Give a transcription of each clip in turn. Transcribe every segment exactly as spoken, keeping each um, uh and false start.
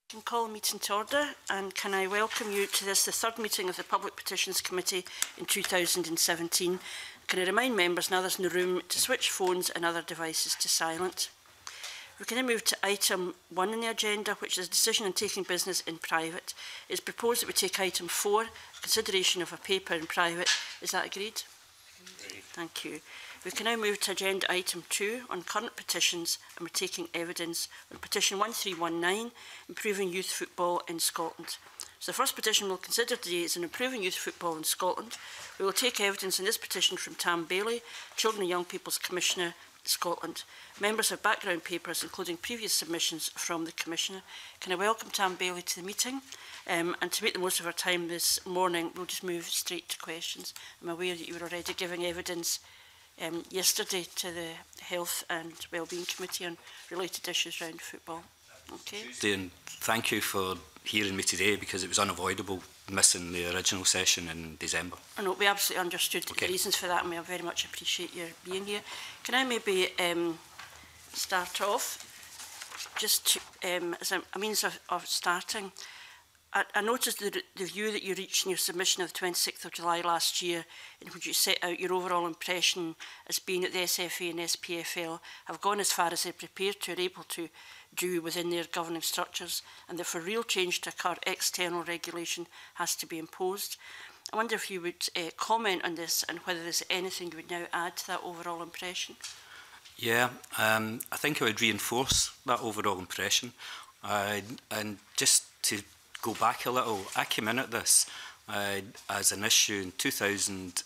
I can call the meeting to order, and can I welcome you to this, the third meeting of the Public Petitions Committee in two thousand seventeen. Can I remind members and others in the room to switch phones and other devices to silent. We can then move to item one on the agenda, which is a decision on taking business in private. It is proposed that we take item four, consideration of a paper in private. Is that agreed? Agreed. Thank you. We can now move to agenda item two on current petitions, and we're taking evidence on petition one three one nine, improving youth football in Scotland. So the first petition we'll consider today is on improving youth football in Scotland. We will take evidence on this petition from Tam Baillie, Children and Young People's Commissioner, Scotland. Members have background papers, including previous submissions from the Commissioner. Can I welcome Tam Baillie to the meeting? Um, and to make the most of our time this morning, we'll just move straight to questions. I'm aware that you were already giving evidence Um, yesterday to the Health and Wellbeing Committee on related issues around football. Okay. And thank you for hearing me today, because it was unavoidable missing the original session in December. I know, we absolutely understood okay. the reasons for that, and we very much appreciate your being here. Can I maybe um, start off, just to, um, as a, a means of, of starting, I, I noticed the, the view that you reached in your submission of the twenty-sixth of July last year, in which you set out your overall impression as being that the S F A and S P F L have gone as far as they're prepared to or able to do within their governing structures, and that for real change to occur, external regulation has to be imposed. I wonder if you would uh, comment on this, and whether there's anything you would now add to that overall impression. Yeah, um, I think I would reinforce that overall impression. Uh, and just to go back a little, I came in at this uh, as an issue in two thousand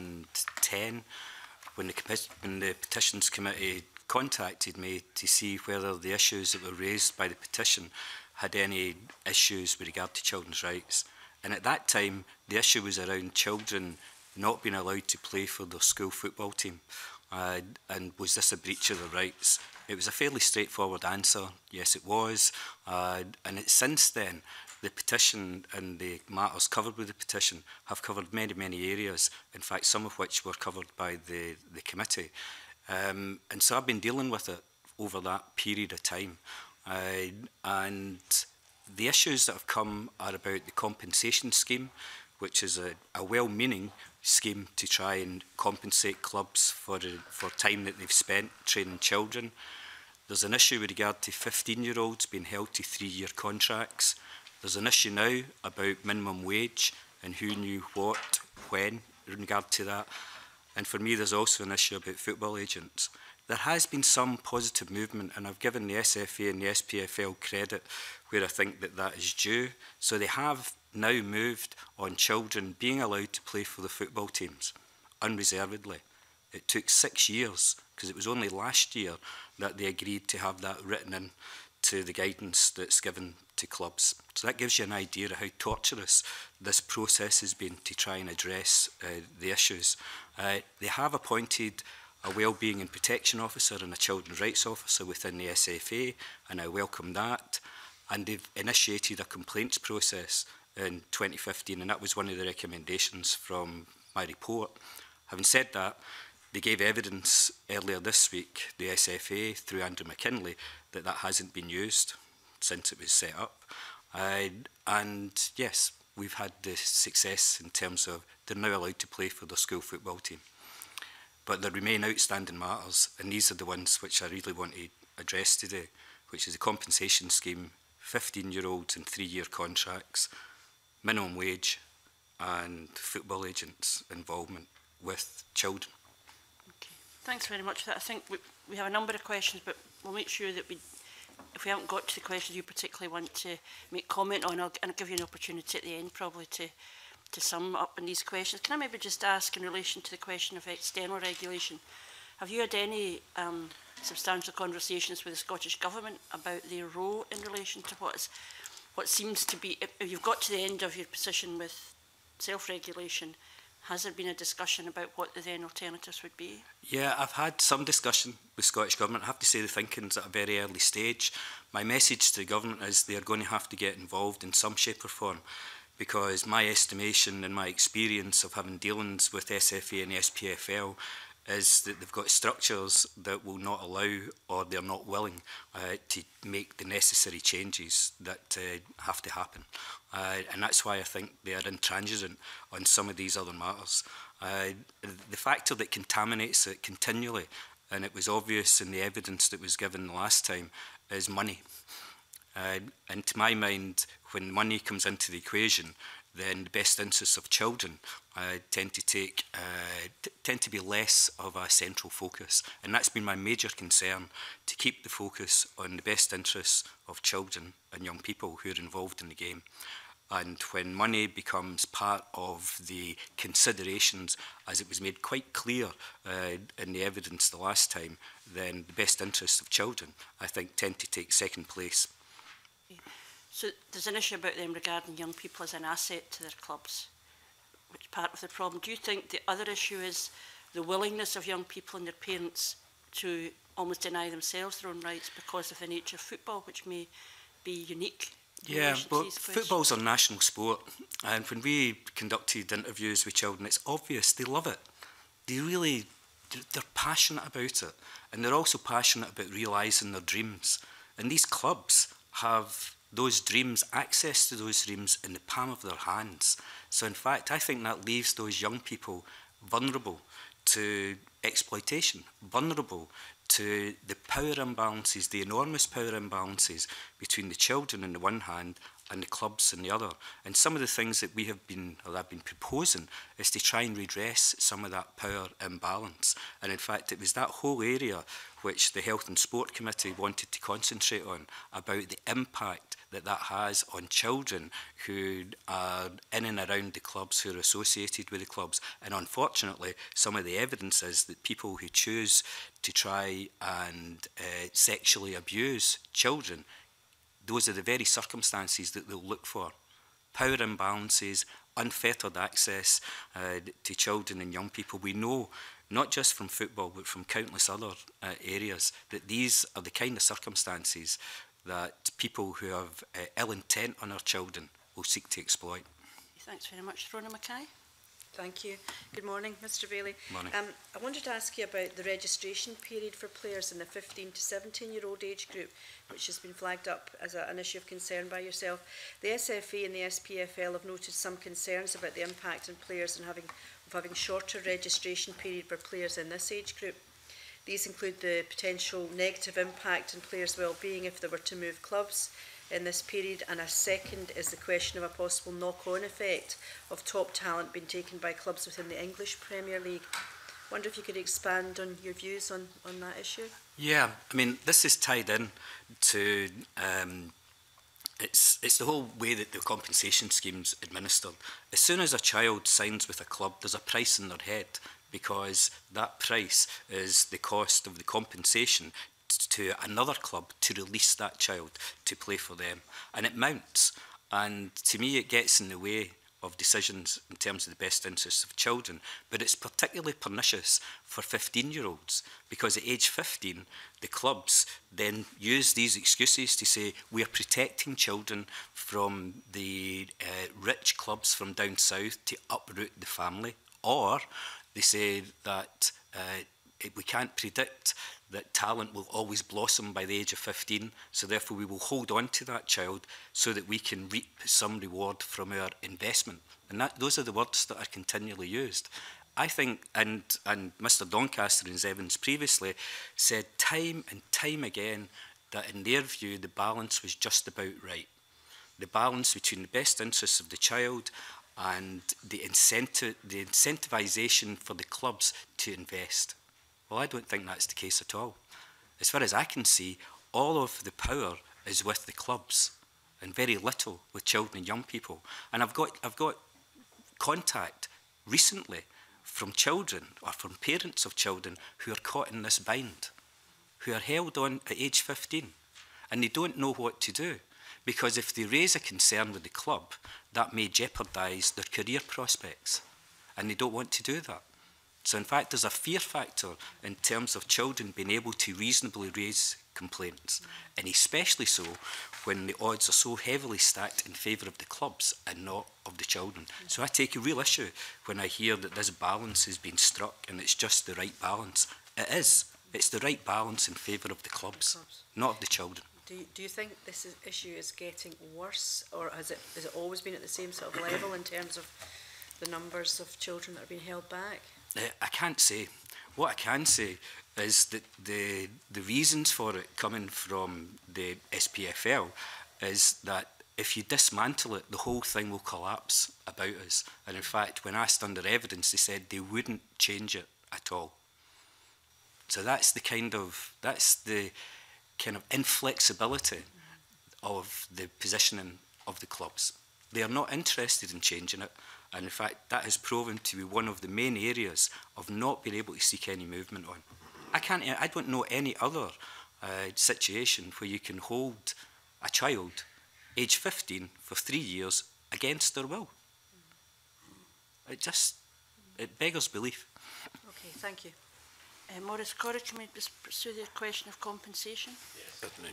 ten when the, when the Petitions Committee contacted me to see whether the issues that were raised by the petition had any issues with regard to children's rights. And at that time, the issue was around children not being allowed to play for their school football team. Uh, and was this a breach of their rights? It was a fairly straightforward answer. Yes, it was. Uh, and it, since then, the petition and the matters covered with the petition have covered many, many areas, in fact, some of which were covered by the, the committee. Um, and so I've been dealing with it over that period of time. Uh, and the issues that have come are about the compensation scheme, which is a, a well-meaning scheme to try and compensate clubs for, for time that they've spent training children. There's an issue with regard to fifteen-year-olds being held to three-year contracts. There's an issue now about minimum wage and who knew what, when, in regard to that. And for me, there's also an issue about football agents. There has been some positive movement, and I've given the S F A and the S P F L credit where I think that that is due. So they have now moved on children being allowed to play for the football teams unreservedly. It took six years, because it was only last year that they agreed to have that written in to the guidance that's given to clubs. So that gives you an idea of how torturous this process has been to try and address uh, the issues. Uh, they have appointed a Wellbeing and Protection Officer and a Children's Rights Officer within the S F A, and I welcome that. And they've initiated a complaints process in twenty fifteen, and that was one of the recommendations from my report. Having said that, they gave evidence earlier this week, the S F A, through Andrew McKinley, that that hasn't been used since it was set up. Uh, and yes, we've had the success in terms of they're now allowed to play for their school football team. But there remain outstanding matters, and these are the ones which I really want to address today, which is the compensation scheme, fifteen-year-olds and three-year contracts, minimum wage, and football agents' involvement with children. Okay. Thanks very much for that. I think we, we have a number of questions, but we'll make sure that we, if we haven't got to the questions you particularly want to make comment on, I'll, I'll give you an opportunity at the end probably to, to sum up on these questions. Can I maybe just ask in relation to the question of external regulation, have you had any um, substantial conversations with the Scottish Government about their role in relation to what, is, what seems to be, if you've got to the end of your position with self-regulation, has there been a discussion about what the then alternatives would be? Yeah, I've had some discussion with Scottish Government. I have to say the thinking's at a very early stage. My message to the Government is they are going to have to get involved in some shape or form, because my estimation and my experience of having dealings with S F A and S P F L is that they've got structures that will not allow, or they're not willing uh, to make the necessary changes that uh, have to happen. Uh, and that's why I think they are intransigent on some of these other matters. Uh, the factor that contaminates it continually, and it was obvious in the evidence that was given the last time, is money. Uh, and to my mind, when money comes into the equation, then the best interests of children uh, tend to take uh, t tend to be less of a central focus, and that's been my major concern, to keep the focus on the best interests of children and young people who are involved in the game. And when money becomes part of the considerations, as it was made quite clear uh, in the evidence the last time, then the best interests of children, I think, tend to take second place. So there's an issue about them regarding young people as an asset to their clubs, which is part of the problem. Do you think the other issue is the willingness of young people and their parents to almost deny themselves their own rights because of the nature of football, which may be unique? Yeah, but football's a national sport, and when we conducted interviews with children, it's obvious they love it. They really, they're passionate about it, and they're also passionate about realising their dreams. And these clubs have those dreams, access to those dreams in the palm of their hands. So in fact, I think that leaves those young people vulnerable to exploitation, vulnerable to the power imbalances, the enormous power imbalances between the children on the one hand and the clubs on the other. And some of the things that we have been, or I've been proposing, is to try and redress some of that power imbalance. And in fact, it was that whole area which the Health and Sport Committee wanted to concentrate on, about the impact that that has on children who are in and around the clubs, who are associated with the clubs. And unfortunately, some of the evidence is that people who choose to try and uh, sexually abuse children, those are the very circumstances that they'll look for. Power imbalances, unfettered access uh, to children and young people. We know, not just from football, but from countless other uh, areas, that these are the kind of circumstances that people who have uh, ill intent on our children will seek to exploit. Thanks very much. Rona Mackay. Thank you. Good morning, Mr Baillie. Morning. Um, I wanted to ask you about the registration period for players in the fifteen to seventeen year old age group, which has been flagged up as a, an issue of concern by yourself. The S F A and the S P F L have noted some concerns about the impact on players and having, of having shorter registration period for players in this age group. These include the potential negative impact on players' well-being if they were to move clubs in this period, and a second is the question of a possible knock-on effect of top talent being taken by clubs within the English Premier League. I wonder if you could expand on your views on, on that issue? Yeah, I mean, this is tied in to, um, it's, it's the whole way that the compensation scheme's administered. As soon as a child signs with a club, there's a price in their head, because that price is the cost of the compensation to another club to release that child to play for them. And it mounts. And to me, it gets in the way of decisions in terms of the best interests of children. But it's particularly pernicious for fifteen-year-olds, because at age fifteen, the clubs then use these excuses to say, we are protecting children from the uh, rich clubs from down south to uproot the family. Or they say that uh, it, we can't predict that talent will always blossom by the age of fifteen, so therefore we will hold on to that child so that we can reap some reward from our investment. And that, those are the words that are continually used. I think, and, and Mr Doncaster and Evans previously said time and time again that in their view the balance was just about right. The balance between the best interests of the child and the incentive, the incentivisation for the clubs to invest. Well, I don't think that's the case at all. As far as I can see, all of the power is with the clubs and very little with children and young people. And I've got, I've got contact recently from children or from parents of children who are caught in this bind, who are held on at age fifteen, and they don't know what to do. Because if they raise a concern with the club, that may jeopardise their career prospects, and they don't want to do that. So in fact, there's a fear factor in terms of children being able to reasonably raise complaints, and especially so when the odds are so heavily stacked in favour of the clubs and not of the children. So I take a real issue when I hear that this balance has been struck and it's just the right balance. It is. It's the right balance in favour of the clubs, the clubs. Not of the children. Do you, do you think this is, issue is getting worse, or has it, has it always been at the same sort of level in terms of the numbers of children that are being held back? Uh, I can't say. What I can say is that the the reasons for it coming from the S P F L is that if you dismantle it, the whole thing will collapse about us. And in fact, when asked under evidence, they said they wouldn't change it at all. So that's the kind of that's the kind of inflexibility of the positioning of the clubs. They are not interested in changing it, and in fact that has proven to be one of the main areas of not being able to seek any movement on. I can't, I don't know any other uh, situation where you can hold a child age fifteen for three years against their will. It just, it beggars belief. Okay, thank you. Uh, Maurice Corrie, can we just pursue the question of compensation? Yes, certainly.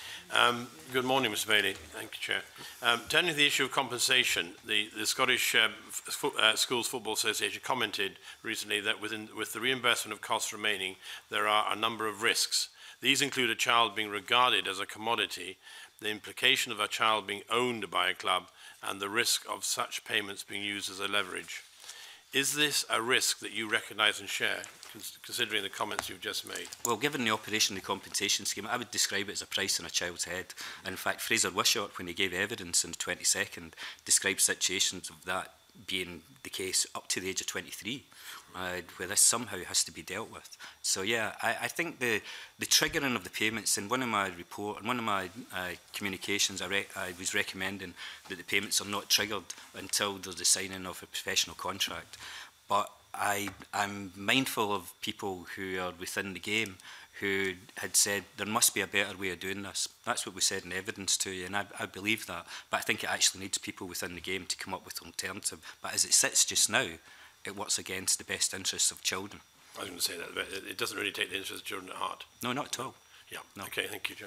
Um, good morning, Mister Baillie. Thank you, Chair. Um, turning to the issue of compensation, the, the Scottish um, F uh, Schools Football Association commented recently that within, with the reimbursement of costs remaining, there are a number of risks. These include a child being regarded as a commodity, the implication of a child being owned by a club, and the risk of such payments being used as a leverage. Is this a risk that you recognise and share, considering the comments you've just made? Well, given the operation of the compensation scheme, I would describe it as a price on a child's head. And in fact, Fraser Wishart, when he gave evidence on the twenty-second, described situations of that being the case up to the age of twenty-three, uh, where this somehow has to be dealt with. So yeah, I, I think the, the triggering of the payments, in one of my report, in one of my uh, communications, I, re I was recommending that the payments are not triggered until there's the signing of a professional contract. But I, I'm mindful of people who are within the game who had said there must be a better way of doing this. That's what we said in evidence to you, and I, I believe that. But I think it actually needs people within the game to come up with an alternative. But as it sits just now, it works against the best interests of children. I was going to say that, but it doesn't really take the interests of children at heart. No, not at all. Yeah. No. Okay, thank you, Chair.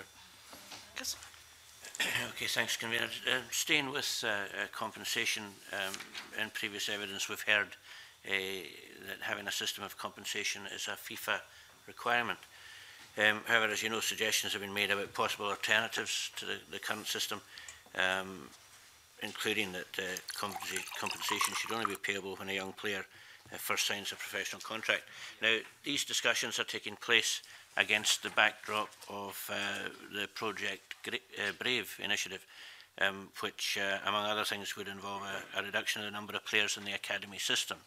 Yes. Okay, thanks, Convener. Uh, staying with uh, uh, compensation, um, in previous evidence we've heard uh, that having a system of compensation is a FIFA requirement. Um, however, as you know, suggestions have been made about possible alternatives to the, the current system, um, including that uh, compensa compensation should only be payable when a young player uh, first signs a professional contract. Now, these discussions are taking place against the backdrop of uh, the Project Gra uh, Brave initiative, um, which, uh, among other things, would involve a, a reduction of the number of players in the academy system.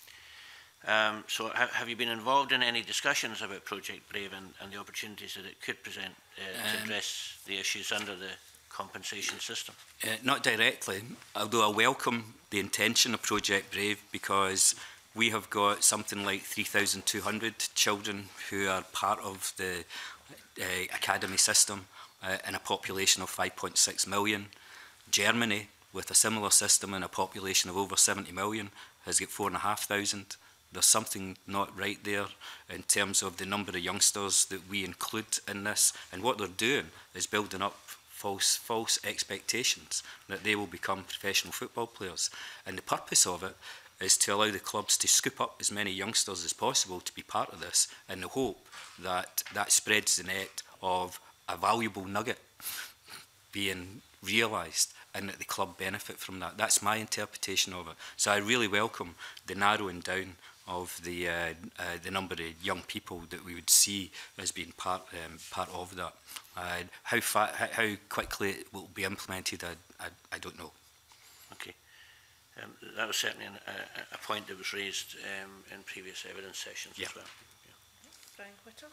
Um, so ha have you been involved in any discussions about Project Brave and, and the opportunities that it could present uh, um, to address the issues under the compensation system? Uh, not directly, although I welcome the intention of Project Brave, because we have got something like three thousand two hundred children who are part of the uh, academy system uh, in a population of five point six million. Germany, with a similar system and a population of over seventy million, has got four and a half thousand. There's something not right there in terms of the number of youngsters that we include in this, and what they're doing is building up false false expectations that they will become professional football players. And the purpose of it is to allow the clubs to scoop up as many youngsters as possible to be part of this, in the hope that that spreads the net of a valuable nugget being realised and that the club benefit from that. That's my interpretation of it. So I really welcome the narrowing down of the uh, uh, the number of young people that we would see as being part um, part of that. Uh, how far, how, how quickly it will be implemented, I, I, I don't know. Okay, um, that was certainly an, a, a point that was raised um, in previous evidence sessions yeah. as well. Yeah. Brian Whittle.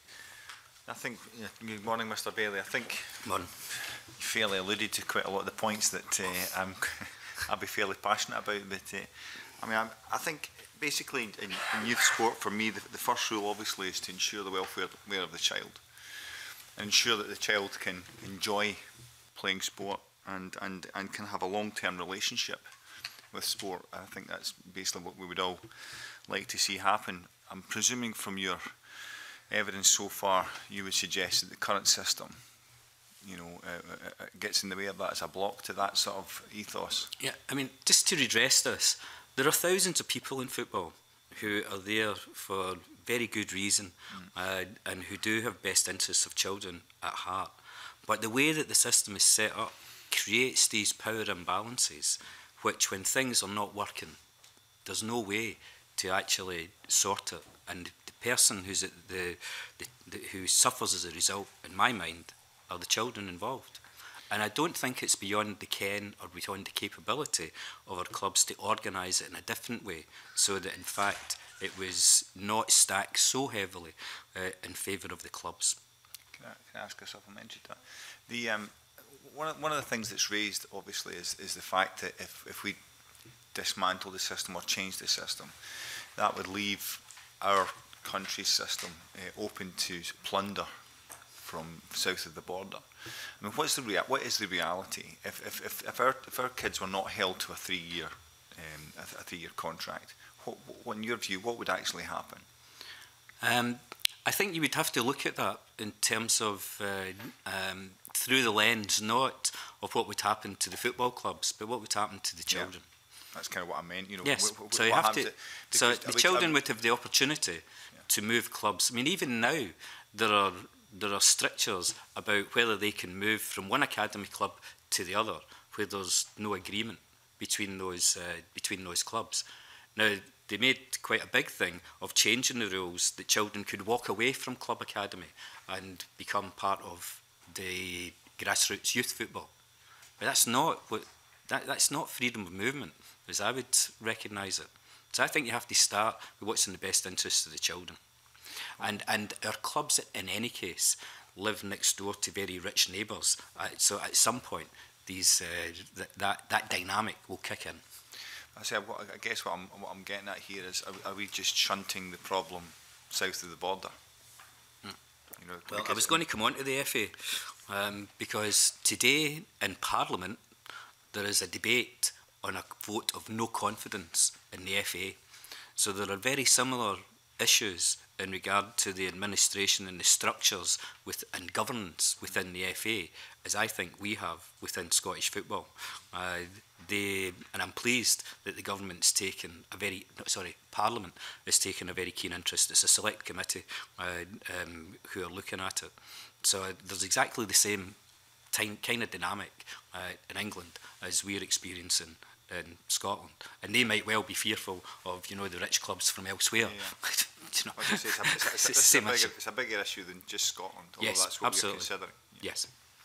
I think, yeah, good morning, Mister Baillie. I think Morning. you fairly alluded to quite a lot of the points that uh, I'm, I'll be fairly passionate about. But uh, I mean, I'm, I think basically in, in youth sport, for me, the, the first rule obviously is to ensure the welfare of the child, and ensure that the child can enjoy playing sport and and and can have a long-term relationship with sport. I think that's basically what we would all like to see happen. I'm presuming from your evidence so far you would suggest that the current system, you know, uh, uh, gets in the way of that as a block to that sort of ethos? Yeah, I mean, just to redress this, there are thousands of people in football who are there for very good reason mm. uh, and who do have best interests of children at heart. But the way that the system is set up creates these power imbalances, which when things are not working, there's no way to actually sort it. And the person who's at the, the, the who suffers as a result, in my mind, are the children involved. And I don't think it's beyond the ken or beyond the capability of our clubs to organise it in a different way, so that in fact it was not stacked so heavily uh, in favour of the clubs. Can I, can I ask a supplementary to that? The, um, one, of, one of the things that's raised, obviously, is, is the fact that if, if we dismantle the system or change the system, that would leave our country's system uh, open to plunder from south of the border. I mean, what's the rea what is the reality? If, if, if, if, our, if our kids were not held to a three-year um, a, a three-year contract, what, what, in your view, what would actually happen? Um, I think you would have to look at that in terms of uh, um, through the lens not of what would happen to the football clubs, but what would happen to the children. Yeah. That's kind of what I meant. You know, yes. What, what, so you what have to. So the children we, would have the opportunity yeah. to move clubs. I mean, even now there are there are strictures about whether they can move from one academy club to the other, where there's no agreement between those uh, between those clubs. Now, they made quite a big thing of changing the rules that children could walk away from club academy and become part of the grassroots youth football. But that's not what that, that's not freedom of movement, as I would recognise it. So I think you have to start with what's in the best interest of the children. And and our clubs, in any case, live next door to very rich neighbours. Uh, so at some point, these uh, th that that dynamic will kick in. I say, what, I guess what I'm what I'm getting at here is, are, are we just shunting the problem south of the border? Hmm. You know, well, I was going to come on to the F A um, because today in Parliament there is a debate on a vote of no confidence in the F A. So there are very similar issues in regard to the administration and the structures with, and governance within the F A, as I think we have within Scottish football. Uh, they, and I'm pleased that the government's taken a very, no, sorry, Parliament has taken a very keen interest. It's a select committee uh, um, who are looking at it. So uh, there's exactly the same time, kind of dynamic uh, in England as we're experiencing in Scotland, and they might well be fearful of, you know, the rich clubs from elsewhere. Yeah, yeah. You know, it's, a, it's, a, it's, a, it's, it's, a bigger, it's a bigger issue than just Scotland, although yes, that's what absolutely. You're considering. Yes.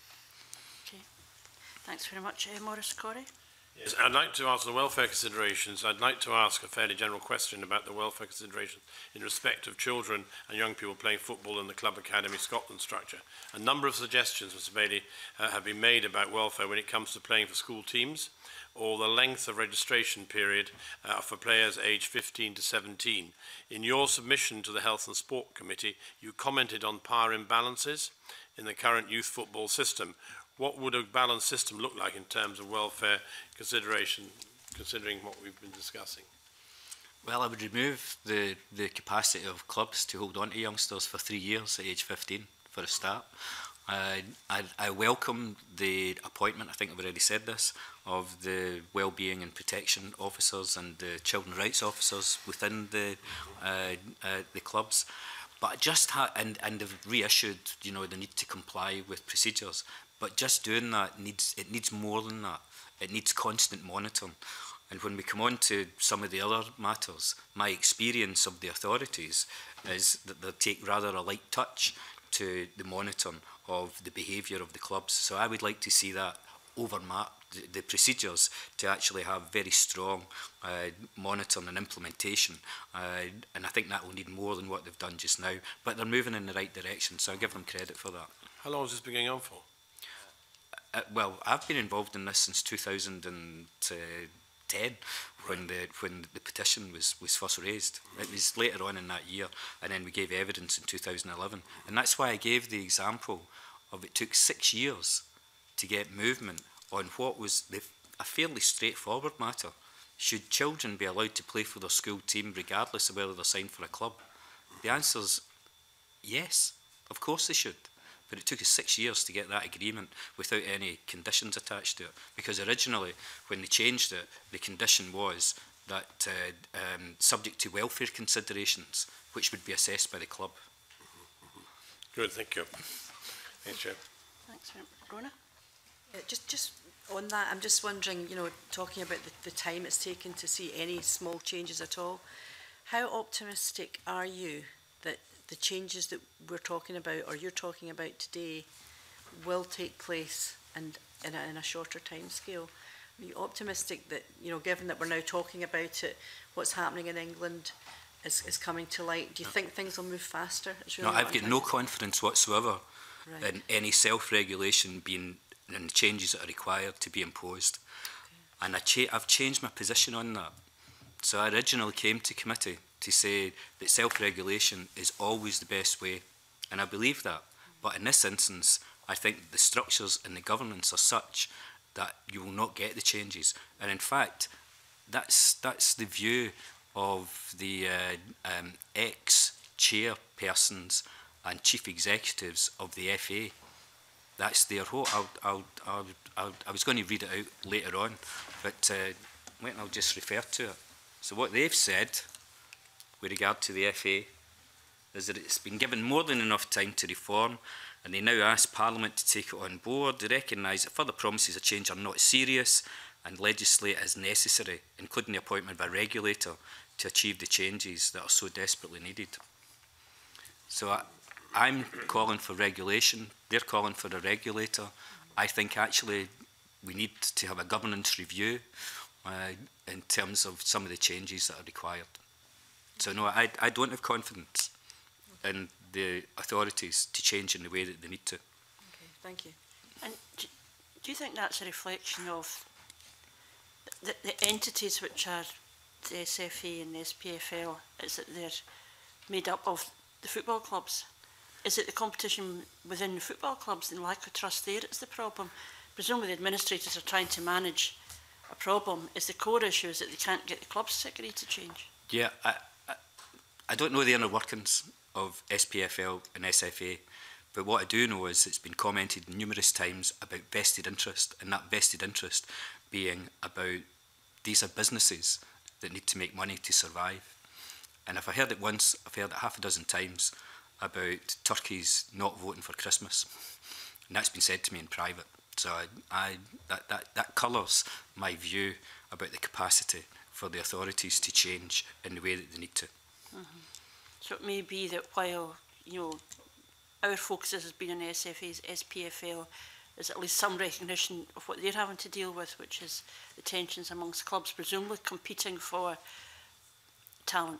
Okay. Thanks very much, uh, Maurice Corey. Yes, I'd like to ask the welfare considerations. I'd like to ask a fairly general question about the welfare considerations in respect of children and young people playing football in the Club Academy Scotland structure. A number of suggestions, Mister Baillie, uh, have been made about welfare when it comes to playing for school teams, or the length of registration period uh, for players aged fifteen to seventeen. In your submission to the Health and Sport Committee, you commented on power imbalances in the current youth football system. What would a balanced system look like in terms of welfare consideration, considering what we've been discussing? Well, I would remove the, the capacity of clubs to hold on to youngsters for three years at age fifteen, for a start. Uh, I, I welcome the appointment, I think I've already said this, of the wellbeing and protection officers and the children's rights officers within the uh, uh, the clubs. But just ha and and they've reissued, you know, the need to comply with procedures. But just doing that needs it needs more than that. It needs constant monitoring. And when we come on to some of the other matters, my experience of the authorities is that they take rather a light touch to the monitoring of the behaviour of the clubs. So I would like to see that overmap the, the procedures to actually have very strong uh, monitoring and implementation. Uh, and I think that will need more than what they've done just now. But they're moving in the right direction, so I give them credit for that. How long has this been going on for? Uh, well, I've been involved in this since two thousand ten, when the when the petition was was first raised. It was later on in that year, and then we gave evidence in two thousand eleven, and that's why I gave the example of it took six years to get movement on what was the, a fairly straightforward matter. Should children be allowed to play for their school team regardless of whether they're signed for a club? The answer's yes, of course they should. But it took us six years to get that agreement without any conditions attached to it. Because originally, when they changed it, the condition was that uh, um, subject to welfare considerations, which would be assessed by the club. Good, thank you. Thanks, Chair. Thanks, Rona. Uh, just, just on that, I'm just wondering, you know, talking about the, the time it's taken to see any small changes at all, how optimistic are you that the changes that we're talking about, or you're talking about today, will take place and in a, in a shorter time scale? Are you optimistic that, you know, given that we're now talking about it, what's happening in England is, is coming to light? Do you think things will move faster? It's really No, I've got no confidence whatsoever right. in any self-regulation being and the changes that are required to be imposed. Okay. And I cha I've changed my position on that. So I originally came to committee to say that self-regulation is always the best way, and I believe that. But in this instance, I think the structures and the governance are such that you will not get the changes. And in fact, that's, that's the view of the uh, um, ex-chairpersons and chief executives of the F A. That's their whole. I'll, I'll, I'll, I'll, I was going to read it out later on, but uh, wait, I'll just refer to it. So what they've said with regard to the F A is that it's been given more than enough time to reform, and they now ask Parliament to take it on board. They recognise that further promises of change are not serious and legislate as necessary, including the appointment of a regulator to achieve the changes that are so desperately needed. So I, I'm calling for regulation, they're calling for a regulator. I think actually we need to have a governance review uh, in terms of some of the changes that are required. So no, I, I don't have confidence in the authorities to change in the way that they need to. Okay, thank you. And do, do you think that's a reflection of the, the entities which are the S F A and the S P F L, is that they're made up of the football clubs? Is it the competition within the football clubs and lack of trust there that's the problem? Presumably the administrators are trying to manage a problem. Is the core issue is that they can't get the clubs to agree to change? Yeah, I, I, I don't know the inner workings of S P F L and S F A, but what I do know is it's been commented numerous times about vested interest, and that vested interest being about these are businesses that need to make money to survive. And if I heard it once, I've heard it half a dozen times about turkeys not voting for Christmas, and that's been said to me in private. So I, I, that, that, that colours my view about the capacity for the authorities to change in the way that they need to. Mm-hmm. So it may be that while, you know, our focus has been on S F A's S P F L, there's at least some recognition of what they're having to deal with, which is the tensions amongst clubs, presumably competing for talent.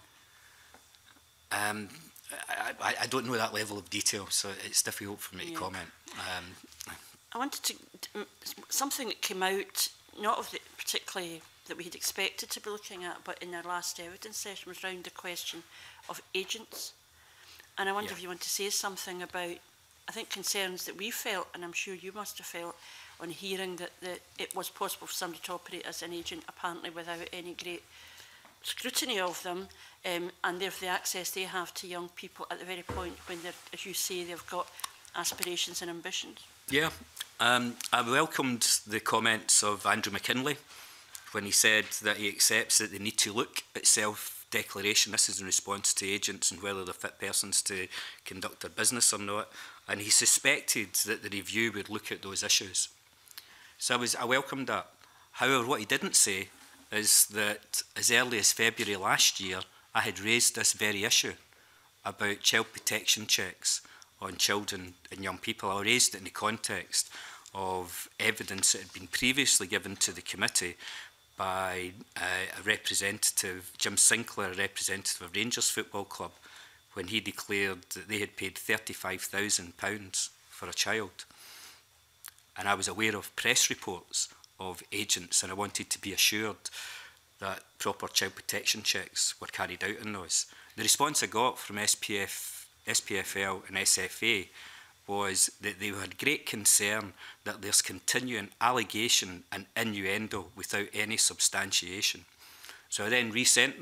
Um, I, I, I don't know that level of detail, so it's difficult for me yeah. to comment. Um, I wanted to, something that came out, not of the, particularly that we had expected to be looking at, but in our last evidence session was around the question of agents. And I wonder yeah. if you want to say something about, I think, concerns that we felt, and I'm sure you must have felt, on hearing that the, it was possible for somebody to operate as an agent, apparently without any great scrutiny of them, um, and therefore the access they have to young people at the very point when they're, as you say, they've got aspirations and ambitions. Yeah, um, I welcomed the comments of Andrew McKinlay when he said that he accepts that they need to look at self-declaration. This is in response to agents and whether they're fit persons to conduct their business or not. And he suspected that the review would look at those issues. So I, was, I welcomed that. However, what he didn't say is that as early as February last year, I had raised this very issue about child protection checks on children and young people. I raised it in the context of evidence that had been previously given to the committee by uh, a representative, Jim Sinclair, a representative of Rangers Football Club, when he declared that they had paid thirty-five thousand pounds for a child. And I was aware of press reports of agents, and I wanted to be assured that proper child protection checks were carried out on those. The response I got from S P F, S P F L and S F A was that they had great concern that there's continuing allegation and innuendo without any substantiation. So I then resent them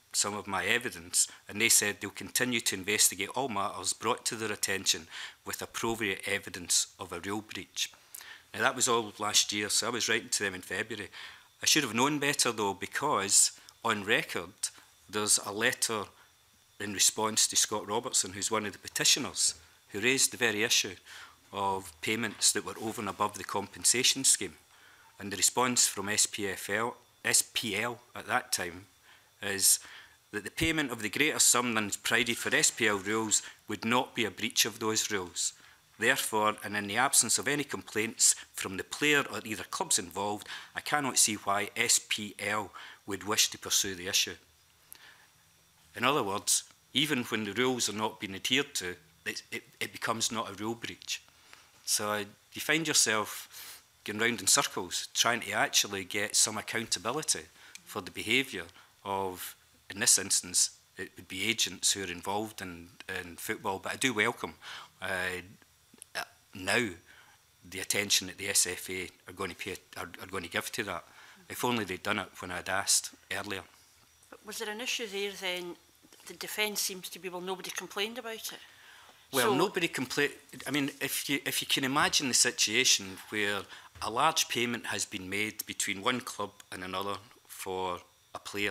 some of my evidence, and they said they'll continue to investigate all matters brought to their attention with appropriate evidence of a real breach. Now, that was all last year, so I was writing to them in February. I should have known better, though, because on record, there's a letter in response to Scott Robertson, who's one of the petitioners, who raised the very issue of payments that were over and above the compensation scheme. And the response from S P F L, S P L at that time is that the payment of the greater sum than provided for S P L rules would not be a breach of those rules. Therefore, and in the absence of any complaints from the player or either clubs involved, I cannot see why S P L would wish to pursue the issue. In other words, even when the rules are not being adhered to, it, it, it becomes not a rule breach. So uh, you find yourself going round in circles, trying to actually get some accountability for the behaviour of, in this instance, it would be agents who are involved in, in football. But I do welcome uh, now the attention that the S F A are going to pay, are, are going to give to that. If only they'd done it when I'd asked earlier. But was there an issue there then? The defence seems to be, well, nobody complained about it. Well, so nobody complained. I mean, if you if you can imagine the situation where a large payment has been made between one club and another for a player,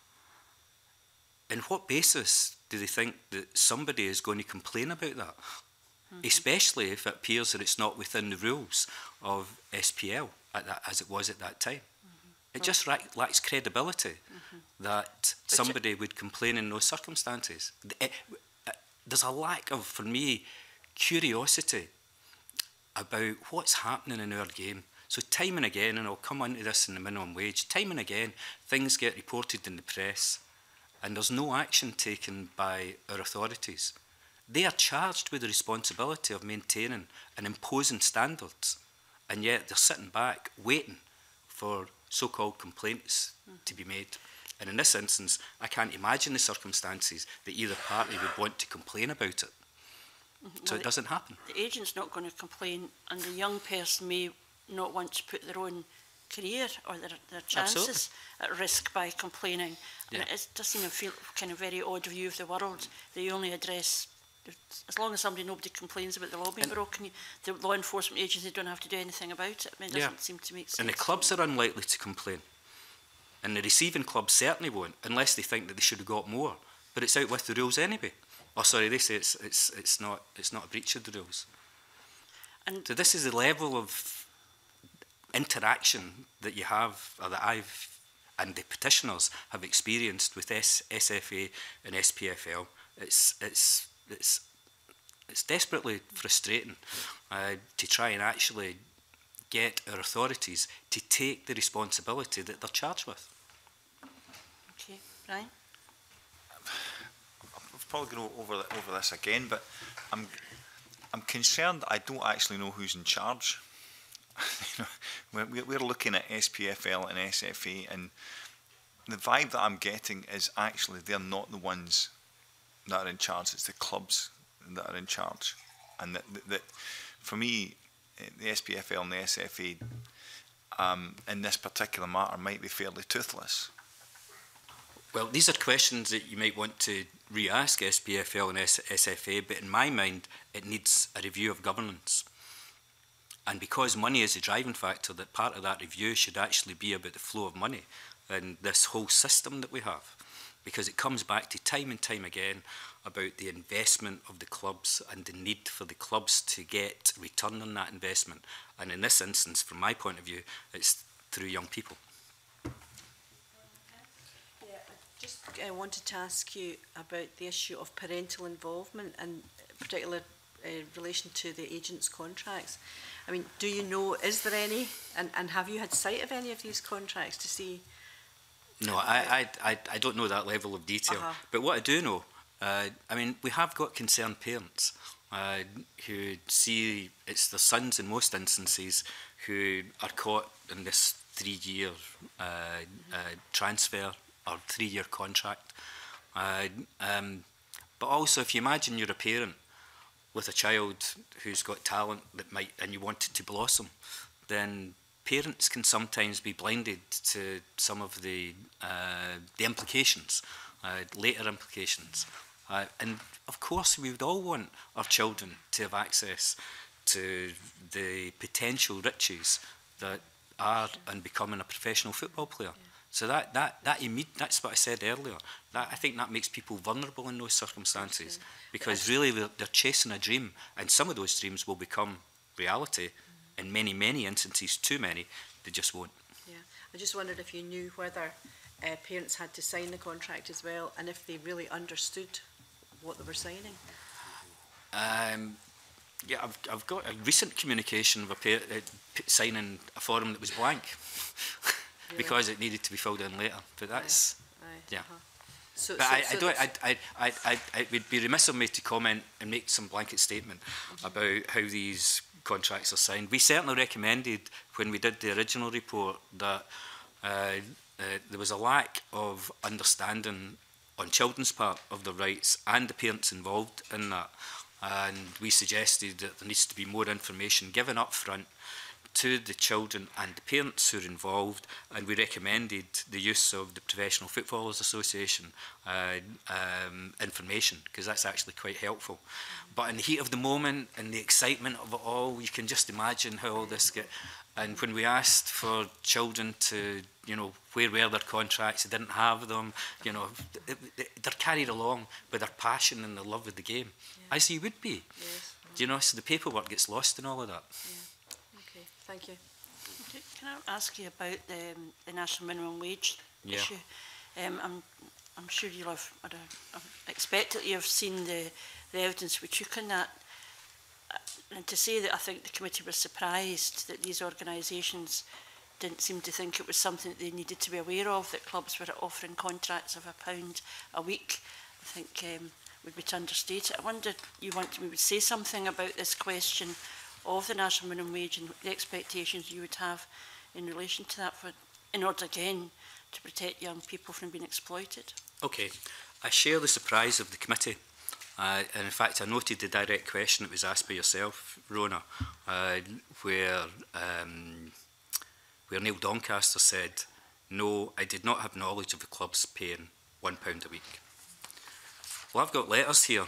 on what basis do they think that somebody is going to complain about that? Mm-hmm. Especially if it appears that it's not within the rules of S P L at that, as it was at that time. Mm-hmm. It well, just lacks credibility mm-hmm. that but somebody would complain in those circumstances. It, it, there's a lack of, for me, curiosity about what's happening in our game. So time and again, and I'll come on to this in the minimum wage, time and again, things get reported in the press and there's no action taken by our authorities. They are charged with the responsibility of maintaining and imposing standards, and yet they're sitting back waiting for so-called complaints mm. to be made. And in this instance, I can't imagine the circumstances that either party would want to complain about it. Mm-hmm. So well, it doesn't happen. The agent's not going to complain, and the young person may not want to put their own career or their, their chances Absolutely. At risk by complaining. Yeah. And it does seem to feel kind of very odd view of the world. They only address, as long as somebody, nobody complains about the law being and broken, the law enforcement agency don't have to do anything about it. I mean, it doesn't yeah. seem to make sense. And the clubs are unlikely to complain. And the receiving clubs certainly won't, unless they think that they should have got more. But it's out with the rules anyway. Oh, sorry, they say it's it's it's not it's not a breach of the rules. And so this is the level of interaction that you have, or that I've and the petitioners have experienced with S F A and S P F L. It's it's it's it's desperately frustrating uh, to try and actually get our authorities to take the responsibility that they're charged with. Okay, Brian. I'm probably going to go over over this again, but I'm I'm concerned. I don't actually know who's in charge. We're looking at S P F L and S F A, and the vibe that I'm getting is actually they're not the ones that are in charge. It's the clubs that are in charge, and that, that, that for me, the S P F L and the S F A um, in this particular matter might be fairly toothless. Well, these are questions that you might want to re-ask S P F L and S F A, but in my mind, it needs a review of governance. And because money is a driving factor, that part of that review should actually be about the flow of money and this whole system that we have. Because it comes back to time and time again about the investment of the clubs and the need for the clubs to get return on that investment. And in this instance, from my point of view, it's through young people. Yeah, I just uh, wanted to ask you about the issue of parental involvement, and particular uh, relation to the agents' contracts. I mean, do you know, is there any, and, and have you had sight of any of these contracts to see? No, I, I, I, I don't know that level of detail. Uh-huh. But what I do know, uh, I mean, we have got concerned parents uh, who see it's their sons in most instances who are caught in this three-year uh, uh, transfer or three-year contract. Uh, um, but also, if you imagine you're a parent with a child who's got talent that might, and you want it to blossom, then parents can sometimes be blinded to some of the uh, the implications uh, later implications. Uh, and of course, we would all want our children to have access to the potential riches that are in becoming a professional football player. Yeah. So that that that that's what I said earlier. That I think that makes people vulnerable in those circumstances, yeah. because really they're, they're chasing a dream, and some of those dreams will become reality. Mm. In many many instances, too many, they just won't. Yeah, I just wondered if you knew whether uh, parents had to sign the contract as well, and if they really understood what they were signing. Um, yeah, I've I've got a recent communication of a pair uh, signing a form that was blank. Really? Because it needed to be filled in later, but that's aye. Aye. Yeah. Uh-huh. So, but so, I, I so don't. I, I, I, I, I would be remiss of me to comment and make some blanket statement mm-hmm. about how these contracts are signed. We certainly recommended when we did the original report that uh, uh, there was a lack of understanding on children's part of their rights and the parents involved in that, and we suggested that there needs to be more information given up front to the children and the parents who are involved, and we recommended the use of the Professional Footballers Association uh, um, information, because that's actually quite helpful. Mm-hmm. But in the heat of the moment and the excitement of it all, you can just imagine how all this get. And when we asked for children to, you know, where were their contracts, they didn't have them, you know, they're carried along with their passion and their love of the game, yeah. as you would be. Yes. You know, so the paperwork gets lost in all of that. Yeah. Thank you. Can I ask you about the, um, the national minimum wage yeah. issue? Um, I'm, I'm sure you'll have, or I expect that you've seen the, the evidence we took on that. And to say that I think the committee was surprised that these organisations didn't seem to think it was something that they needed to be aware of, that clubs were offering contracts of a pound a week, I think um, would be to understate it. I wondered, you want to maybe say something about this question of the national minimum wage and the expectations you would have in relation to that, for, in order again to protect young people from being exploited. Okay, I share the surprise of the committee, uh, and in fact I noted the direct question that was asked by yourself, Rona, uh, where um, where Neil Doncaster said, no, I did not have knowledge of the clubs paying one pound a week. Well, I've got letters here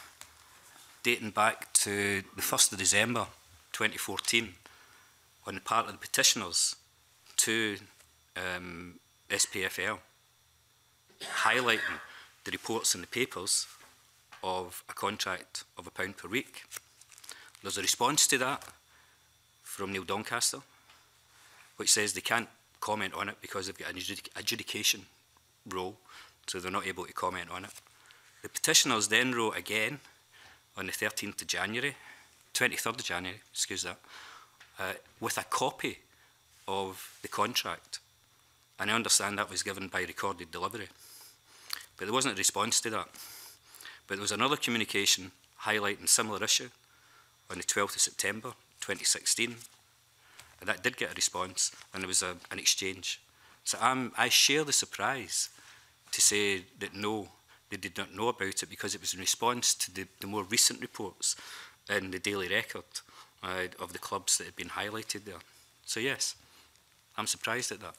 dating back to the first of December twenty fourteen on the part of the petitioners to um, S P F L, highlighting the reports in the papers of a contract of a pound per week. There's a response to that from Neil Doncaster, which says they can't comment on it because they've got an adjudic adjudication role, so they're not able to comment on it. The petitioners then wrote again on the thirteenth of January, twenty-third of January, excuse that, uh, with a copy of the contract. And I understand that was given by recorded delivery. But there wasn't a response to that. But there was another communication highlighting a similar issue on the twelfth of September twenty sixteen. And that did get a response, and there was a, an exchange. So I'm, I share the surprise to say that no, they did not know about it, because it was in response to the, the more recent reports in the Daily Record uh, of the clubs that had been highlighted there. So yes, I'm surprised at that.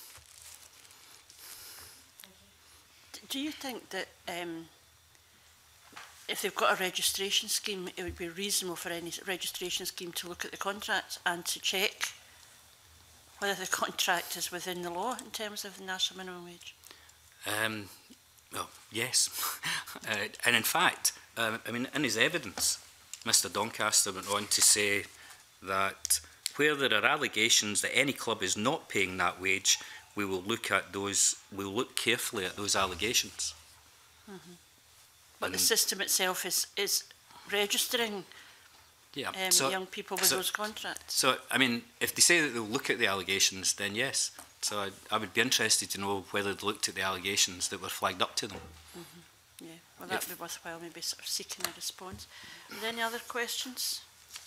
Do you think that um, if they've got a registration scheme, it would be reasonable for any registration scheme to look at the contract and to check whether the contract is within the law in terms of the national minimum wage? Um, well, yes. uh, and in fact, uh, I mean, in his evidence, Mr Doncaster went on to say that where there are allegations that any club is not paying that wage, we will look at those, we will look carefully at those allegations. Mm-hmm. But and the system itself is, is registering yeah, um, so, young people with so, those contracts. So, I mean, if they say that they'll look at the allegations, then yes. So I, I would be interested to know whether they looked at the allegations that were flagged up to them. Mm-hmm. Yeah, well, that would be worthwhile, maybe sort of seeking a response. Are there any other questions?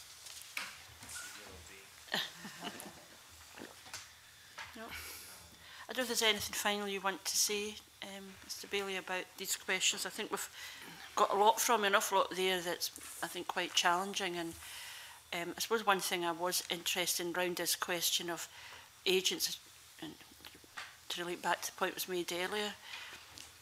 No. I don't know if there's anything final you want to say, um, Mister Baillie, about these questions. I think we've got a lot from, an awful lot there that's, I think, quite challenging. And um, I suppose one thing I was interested in round this question of agents, and to relate back to the point that was made earlier,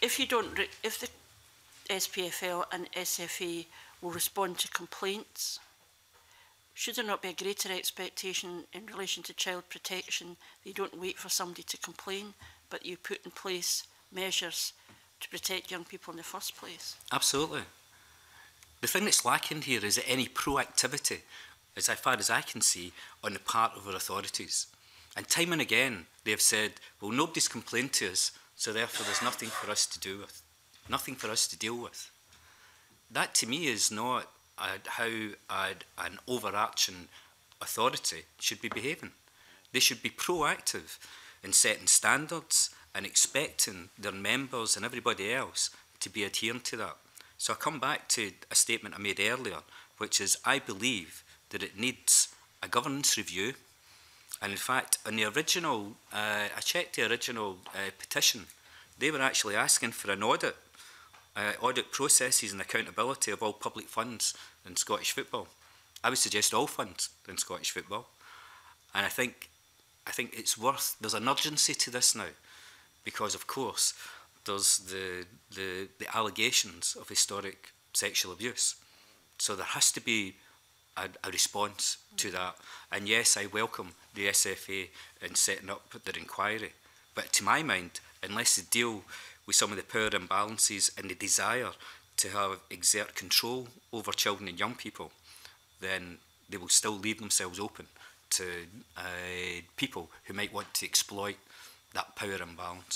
if you don't, re if the S P F L and S F A will respond to complaints, should there not be a greater expectation in relation to child protection? You don't wait for somebody to complain, but you put in place measures to protect young people in the first place. Absolutely. The thing that's lacking here is any proactivity, as far as I can see, on the part of our authorities. And time and again, they have said, well, nobody's complained to us, so therefore there's nothing for us to do with, nothing for us to deal with. That to me is not uh, how uh, an overarching authority should be behaving. They should be proactive in setting standards and expecting their members and everybody else to be adhering to that. So I come back to a statement I made earlier, which is I believe that it needs a governance review. And in fact, on the original, uh, I checked the original uh, petition, they were actually asking for an audit, uh, audit processes and accountability of all public funds in Scottish football. I would suggest all funds in Scottish football. And I think, I think it's worth, there's an urgency to this now, because of course, there's the, the, the allegations of historic sexual abuse. So there has to be a, a response to that. And yes, I welcome the S F A in setting up their inquiry. But to my mind, unless they deal with some of the power imbalances and the desire to have exert control over children and young people, then they will still leave themselves open to uh, people who might want to exploit that power imbalance.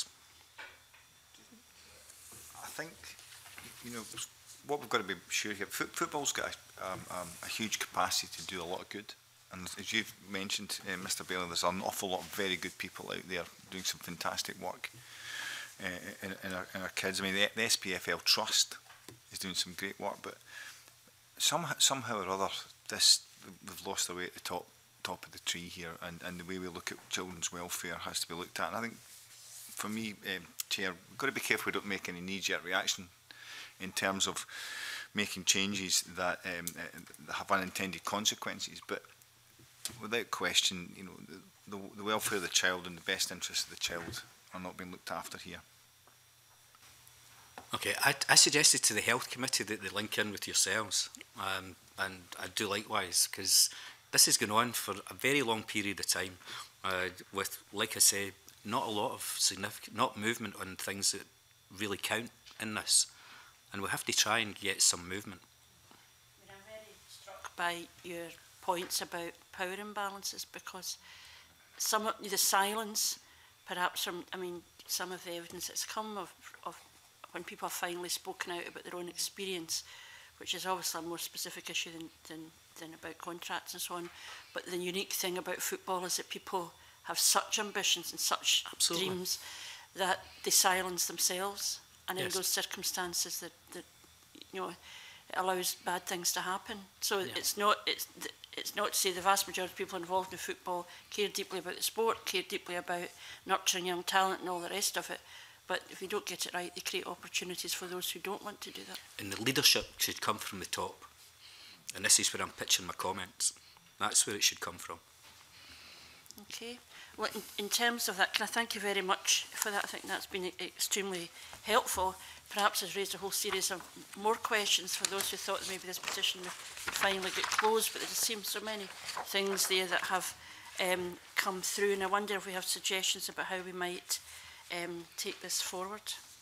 I think, you know, what we've got to be sure here, foot, football's got a, um, um, a huge capacity to do a lot of good. And as you've mentioned, uh, Mister Baillie, there's an awful lot of very good people out there doing some fantastic work uh, in, in, our, in our kids. I mean, the, the S P F L Trust is doing some great work, but somehow, somehow or other, this we've lost our way at the top top of the tree here, and, and the way we look at children's welfare has to be looked at. And I think, for me, um, Chair, we've got to be careful we don't make any knee-jerk reaction in terms of making changes that, um, uh, have unintended consequences. But without question, you know, the, the, the welfare of the child and the best interests of the child are not being looked after here. Okay, I, I suggested to the Health Committee that they link in with yourselves, um, and I do likewise, because this has gone on for a very long period of time, uh, with, like I say, not a lot of significant, not movement on things that really count in this, and we have to try and get some movement. I'm very struck by your points about power imbalances, because some of the silence, perhaps from, I mean, some of the evidence that's come of, of when people have finally spoken out about their own experience, which is obviously a more specific issue than, than, than about contracts and so on. But the unique thing about football is that people have such ambitions and such Absolutely. dreams that they silence themselves. And yes. in those circumstances that, that, you know, it allows bad things to happen. So yeah. it's not, it's, it's not to say the vast majority of people involved in football care deeply about the sport, care deeply about nurturing young talent and all the rest of it. But if we don't get it right, they create opportunities for those who don't want to do that. And the leadership should come from the top. And this is where I'm pitching my comments. That's where it should come from. Okay. Well, in, in terms of that, can I thank you very much for that? I think that's been extremely helpful. Perhaps has raised a whole series of more questions for those who thought that maybe this petition would finally get closed, but there just seems so many things there that have um, come through, and I wonder if we have suggestions about how we might um, take this forward.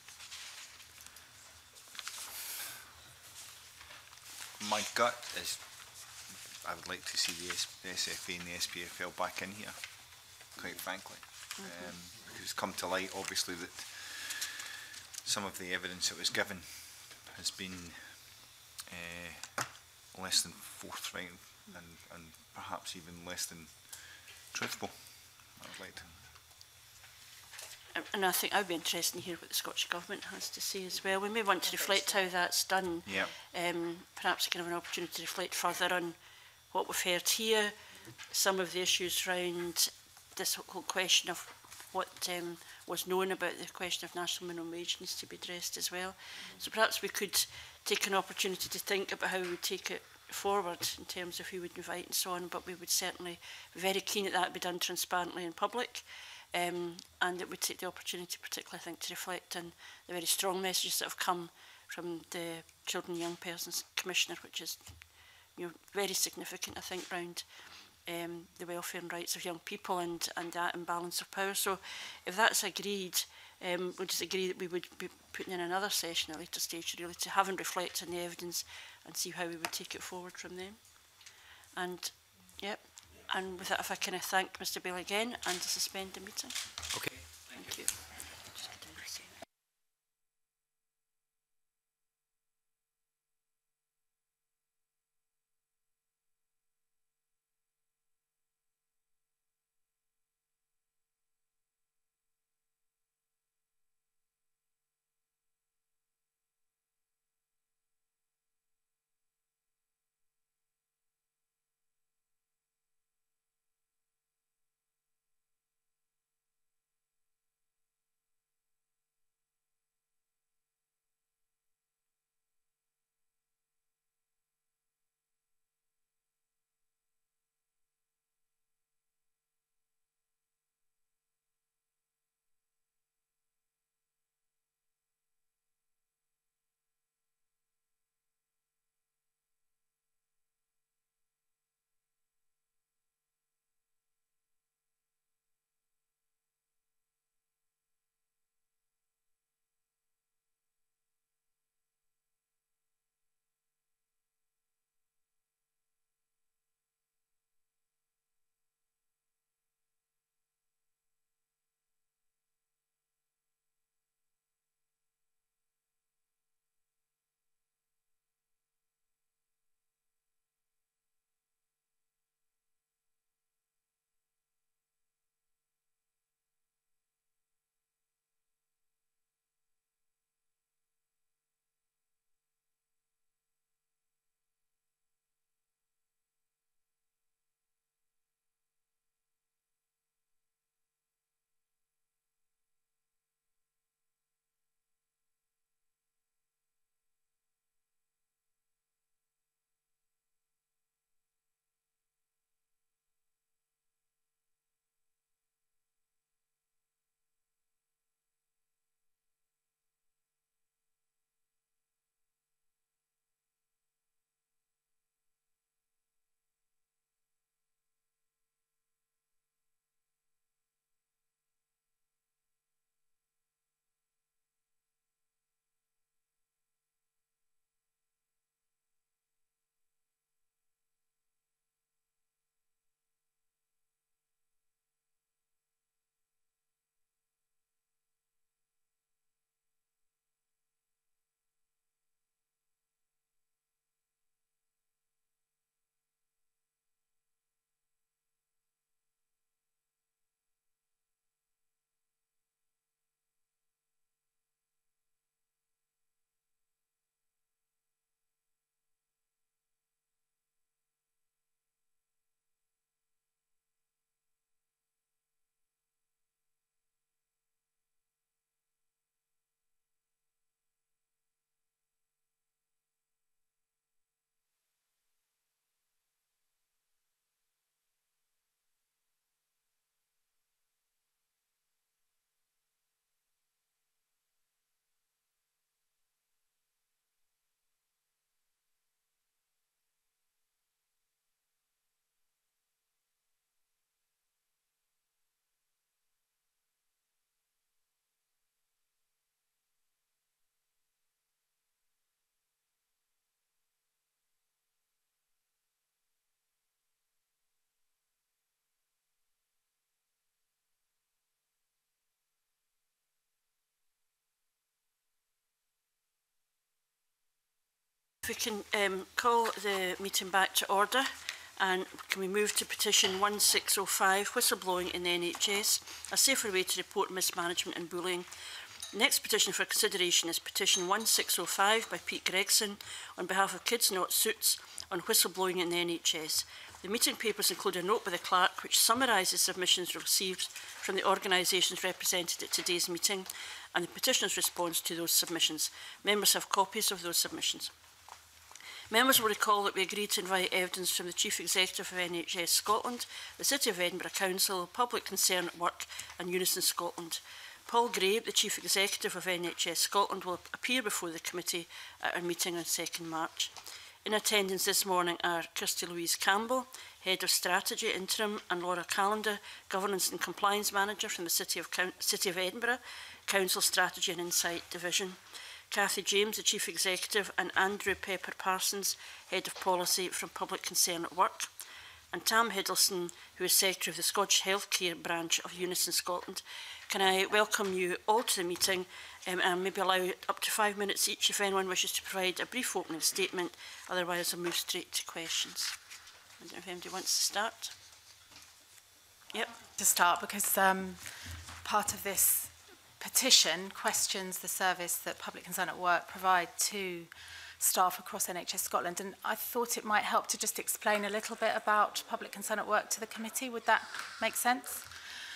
My gut is I would like to see the, S the S F A and the S P F L back in here, quite frankly. Mm-hmm. um, because it's come to light, obviously, that some of the evidence that was given has been uh, less than forthright and, and perhaps even less than truthful. I would like to. And I think I'd be interested to hear what the Scottish Government has to say as well. We may want to reflect how that's done. Yep. Um, perhaps we can have an opportunity to reflect further on what we've heard here, some of the issues around this whole question of what um, was known about the question of national minimum wage needs to be addressed as well. So perhaps we could take an opportunity to think about how we would take it forward in terms of who we would invite and so on, but we would certainly be very keen that that be done transparently in public. um, and it would take the opportunity, particularly I think, to reflect on the very strong messages that have come from the Children and Young Persons Commissioner, which is, you know, very significant, I think, around um, the welfare and rights of young people and, and that imbalance of power. So if that's agreed, um, we'll just agree that we would be putting in another session at a later stage, really, to have and reflect on the evidence and see how we would take it forward from them. And, yep, and with that, if I can thank Mr Baillie again and to suspend the meeting. Okay. Thank you. If we can um, call the meeting back to order, and can we move to petition one six oh five, whistleblowing in the N H S, a safer way to report mismanagement and bullying. The next petition for consideration is petition one six oh five by Peter Gregson on behalf of Kids Not Suits on whistleblowing in the N H S. The meeting papers include a note by the clerk which summarises submissions received from the organisations represented at today's meeting and the petitioner's response to those submissions. Members have copies of those submissions. Members will recall that we agreed to invite evidence from the Chief Executive of N H S Scotland, the City of Edinburgh Council, Public Concern at Work and UNISON Scotland. Paul Gray, the Chief Executive of N H S Scotland, will appear before the committee at our meeting on second March. In attendance this morning are Kirsty-Louise Campbell, Head of Strategy, Interim, and Laura Callender, Governance and Compliance Manager from the City of, City of Edinburgh, Council Strategy and Insight Division. Cathy James, the Chief Executive, and Andrew Pepper-Parsons, Head of Policy from Public Concern at Work. And Tam Hiddleston, who is Secretary of the Scottish Healthcare Branch of UNISON Scotland. Can I welcome you all to the meeting um, and maybe allow up to five minutes each if anyone wishes to provide a brief opening statement, otherwise I'll move straight to questions. I don't know if anybody wants to start. Yep. To start, because um, part of this petition questions the service that Public Concern at Work provide to staff across N H S Scotland, and I thought it might help to just explain a little bit about Public Concern at Work to the committee. Would that make sense?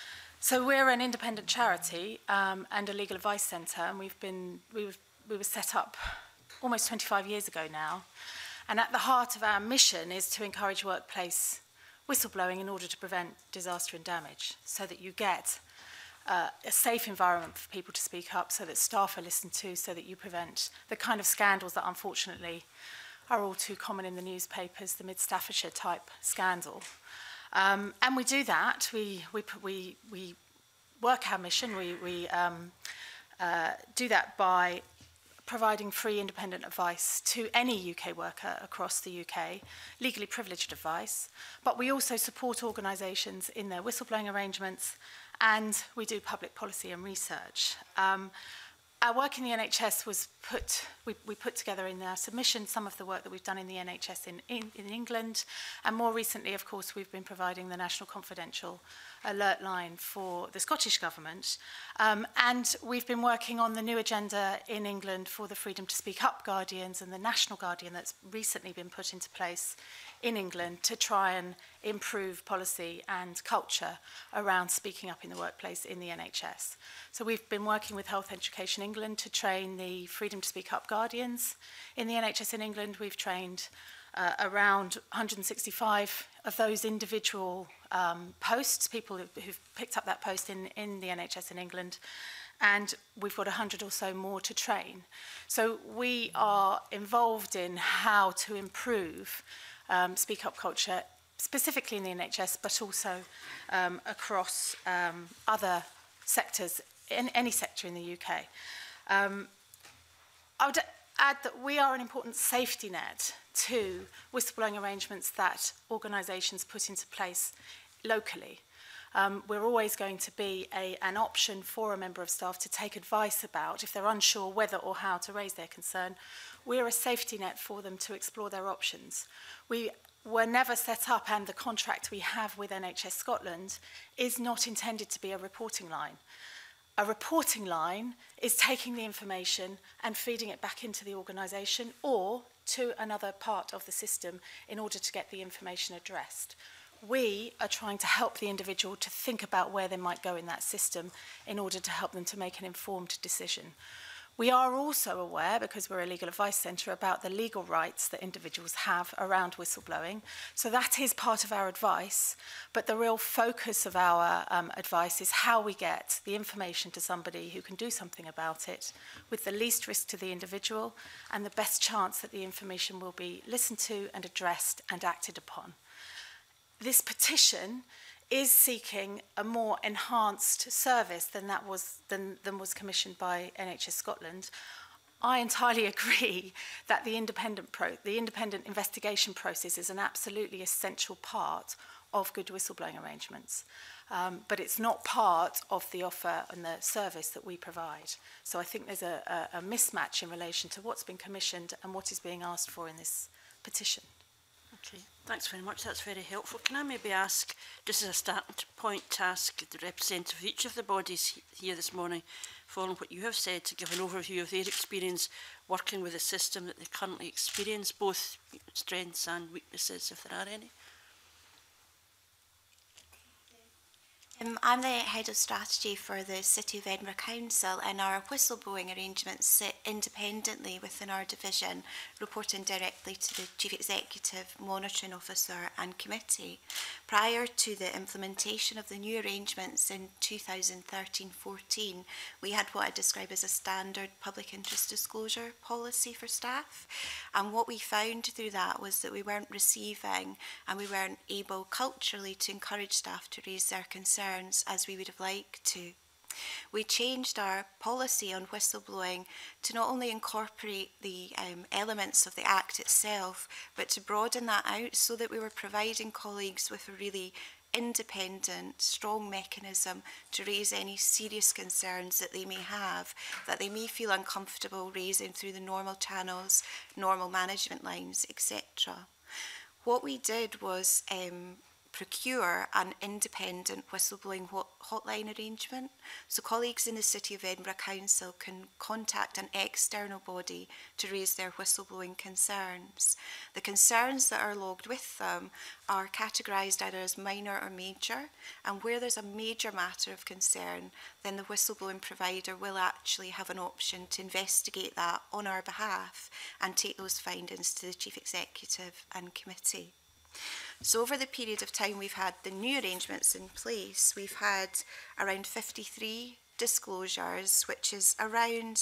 So we're an independent charity um, and a legal advice centre, and we've been we were, we were set up almost twenty-five years ago now. And at the heart of our mission is to encourage workplace whistleblowing in order to prevent disaster and damage, so that you get uh, a safe environment for people to speak up, so that staff are listened to, so that you prevent the kind of scandals that unfortunately are all too common in the newspapers, the Mid-Staffordshire type scandal. Um, and we do that. We we we we work our mission. We we um, uh, do that by providing free independent advice to any U K worker across the U K, legally privileged advice. But we also support organisations in their whistleblowing arrangements, and we do public policy and research. Um, Our work in the N H S was put, we, we put together in our submission some of the work that we've done in the N H S in, in, in England, and more recently, of course, we've been providing the National Confidential Alert Line for the Scottish Government, um, and we've been working on the new agenda in England for the Freedom to Speak Up Guardians and the National Guardian that's recently been put into place in England to try and improve policy and culture around speaking up in the workplace in the N H S. So we've been working with Health Education England to train the Freedom to Speak Up Guardians. In the N H S in England, we've trained uh, around one hundred sixty-five of those individual um, posts, people who've, who've picked up that post in, in the N H S in England, and we've got one hundred or so more to train. So we are involved in how to improve um, speak up culture, specifically in the N H S, but also um, across um, other sectors, in any sector in the U K. Um, I would add that we are an important safety net to whistleblowing arrangements that organisations put into place locally. Um, we're always going to be a, an option for a member of staff to take advice about if they're unsure whether or how to raise their concern. We're a safety net for them to explore their options. We were never set up, and the contract we have with N H S Scotland is not intended to be a reporting line. A reporting line is taking the information and feeding it back into the organisation or to another part of the system in order to get the information addressed. We are trying to help the individual to think about where they might go in that system in order to help them to make an informed decision. We are also aware, because we're a legal advice centre, about the legal rights that individuals have around whistleblowing. So that is part of our advice, but the real focus of our um, advice is how we get the information to somebody who can do something about it with the least risk to the individual and the best chance that the information will be listened to and addressed and acted upon. This petition is seeking a more enhanced service than that was than, than was commissioned by N H S Scotland. I entirely agree that the independent pro, the independent investigation process is an absolutely essential part of good whistleblowing arrangements, um, but it's not part of the offer and the service that we provide. So I think there's a, a, a mismatch in relation to what's been commissioned and what is being asked for in this petition. Okay, thanks very much. That's very helpful. Can I maybe ask, just as a starting point, to ask the representative of each of the bodies here this morning, following what you have said, to give an overview of their experience working with the system that they currently experience, both strengths and weaknesses, if there are any? Um, I'm the Head of Strategy for the City of Edinburgh Council, and our whistleblowing arrangements sit independently within our division, reporting directly to the Chief Executive, Monitoring Officer and Committee. Prior to the implementation of the new arrangements in two thousand thirteen fourteen, we had what I describe as a standard public interest disclosure policy for staff. And what we found through that was that we weren't receiving and we weren't able culturally to encourage staff to raise their concerns as we would have liked to. We changed our policy on whistleblowing to not only incorporate the um, elements of the Act itself, but to broaden that out so that we were providing colleagues with a really independent, strong mechanism to raise any serious concerns that they may have, that they may feel uncomfortable raising through the normal channels, normal management lines, et cetera. What we did was um, procure an independent whistleblowing hotline arrangement. So colleagues in the City of Edinburgh Council can contact an external body to raise their whistleblowing concerns. The concerns that are logged with them are categorised either as minor or major, and where there's a major matter of concern, then the whistleblowing provider will actually have an option to investigate that on our behalf and take those findings to the Chief Executive and Committee. So over the period of time we've had the new arrangements in place, we've had around fifty-three disclosures, which is around,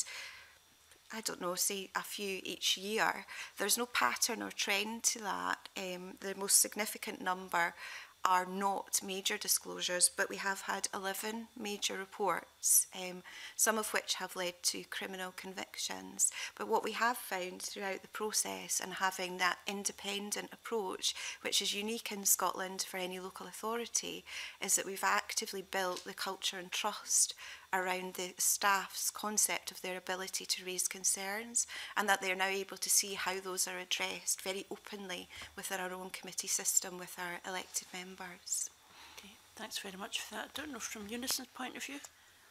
I don't know, say a few each year. There's no pattern or trend to that. Um, the most significant number are not major disclosures, but we have had eleven major reports, um, some of which have led to criminal convictions. But what we have found throughout the process, and having that independent approach, which is unique in Scotland for any local authority, is that we've actively built the culture and trust around the staff's concept of their ability to raise concerns, and that they're now able to see how those are addressed very openly within our own committee system with our elected members. Okay, thanks very much for that. I don't know, from UNISON's point of view?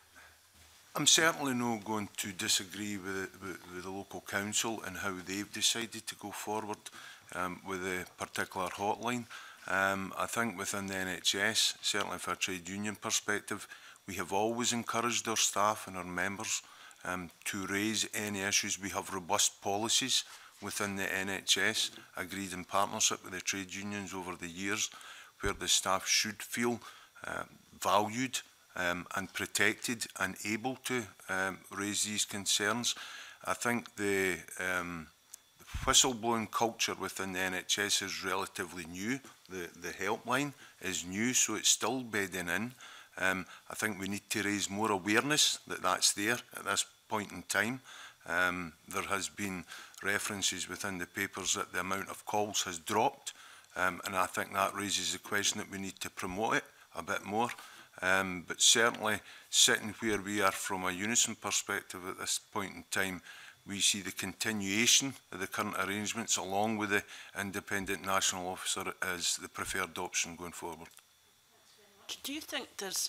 I'm certainly not going to disagree with, with, with the local council and how they've decided to go forward um, with a particular hotline. Um, I think within the N H S, certainly from a trade union perspective, we have always encouraged our staff and our members um, to raise any issues. We have robust policies within the N H S, agreed in partnership with the trade unions over the years, where the staff should feel uh, valued um, and protected and able to um, raise these concerns. I think the, um, the whistleblowing culture within the N H S is relatively new. The, the helpline is new, so it's still bedding in. Um, I think we need to raise more awareness that that's there at this point in time. Um, there has been references within the papers that the amount of calls has dropped, um, and I think that raises the question that we need to promote it a bit more. Um, but certainly, sitting where we are from a UNISON perspective at this point in time, we see the continuation of the current arrangements along with the independent national officer as the preferred option going forward. Do you think there's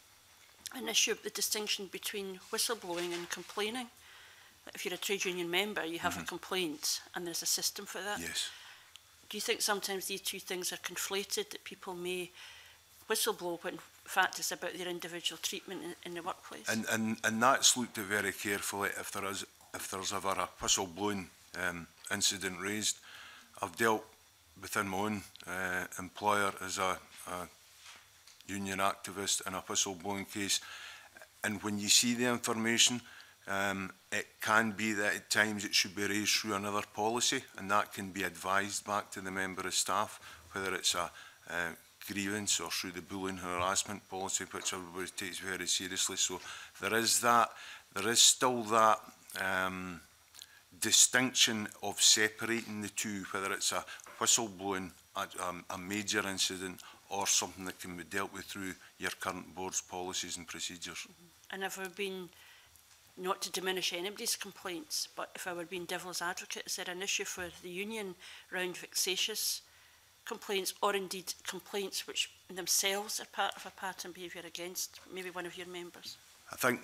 an issue of the distinction between whistleblowing and complaining? If you're a trade union member, you have mm-hmm. a complaint and there's a system for that. Yes. Do you think sometimes these two things are conflated, that people may whistleblow when in fact it's about their individual treatment in, in the workplace? And, and, and that's looked at very carefully if there is if there's ever a whistleblowing um, incident raised. I've dealt within my own uh, employer as a, a union activist in a whistleblowing case, and when you see the information, um, it can be that at times it should be raised through another policy, and that can be advised back to the member of staff, whether it's a uh, grievance or through the bullying and harassment policy, which everybody takes very seriously. So there is that, there is still that um, distinction of separating the two, whether it's a whistleblowing, a, um, a major incident, or something that can be dealt with through your current board's policies and procedures. Mm-hmm. And if we've been, not to diminish anybody's complaints, but if I were being devil's advocate, is there an issue for the union around vexatious complaints, or indeed complaints which in themselves are part of a pattern behaviour against maybe one of your members? I think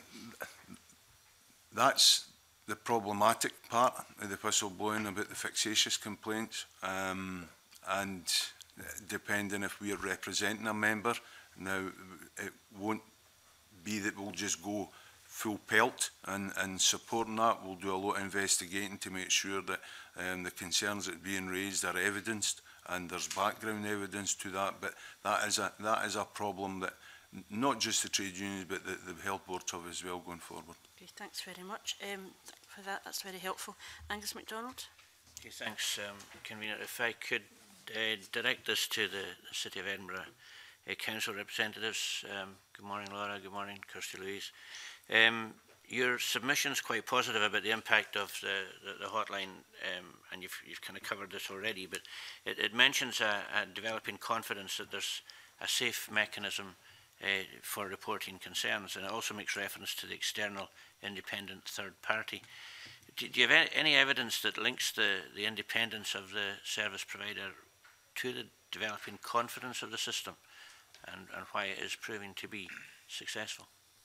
that's the problematic part of the whistleblowing, about the vexatious complaints, um, and depending if we are representing a member, Now, it won't be that we'll just go full pelt and, and supporting that. We'll do a lot of investigating to make sure that um, the concerns that are being raised are evidenced and there's background evidence to that. But that is a, that is a problem that not just the trade unions but the, the health boards have as well going forward. Okay, thanks very much um, for that. That's very helpful. Angus MacDonald. Okay, thanks, um, Convener. If I could uh, direct this to the, the City of Edinburgh uh, Council representatives. Um, good morning, Laura. Good morning, Kirsty-Louise. Um, your submission is quite positive about the impact of the, the, the hotline, um, and you've, you've kind of covered this already, but it, it mentions a, a developing confidence that there's a safe mechanism uh, for reporting concerns, and it also makes reference to the external independent third party. Do, do you have any evidence that links the, the independence of the service provider to the developing confidence of the system, and, and why it is proving to be successful?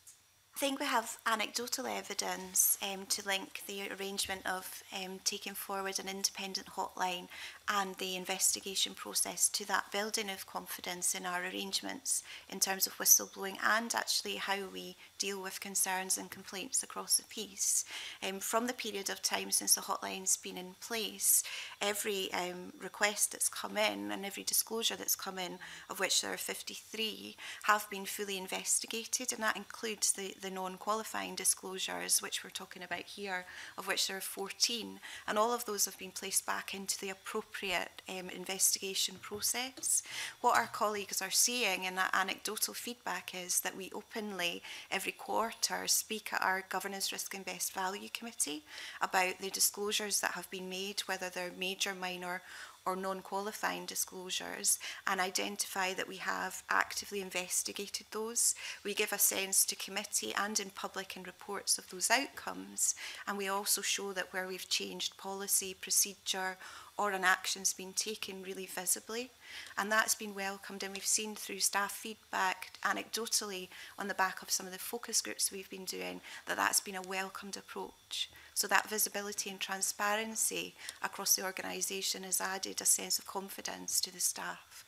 I think we have anecdotal evidence um, to link the arrangement of um, taking forward an independent hotline and the investigation process to that building of confidence in our arrangements in terms of whistleblowing and actually how we deal with concerns and complaints across the piece. Um, from the period of time since the hotline's been in place, every um, request that's come in and every disclosure that's come in, of which there are fifty-three, have been fully investigated, and that includes the, the non-qualifying disclosures, which we're talking about here, of which there are fourteen, and all of those have been placed back into the appropriate um, investigation process. What our colleagues are seeing in that anecdotal feedback is that we openly, every quarter, speak at our Governance Risk and Best Value Committee about the disclosures that have been made, whether they're major, minor, or non-qualifying disclosures, and identify that we have actively investigated those. We give a sense to committee and in public in reports of those outcomes, and we also show that where we've changed policy, procedure, or an action's been taken really visibly, and that's been welcomed, and we've seen through staff feedback anecdotally on the back of some of the focus groups we've been doing that that's been a welcomed approach. So that visibility and transparency across the organisation has added a sense of confidence to the staff.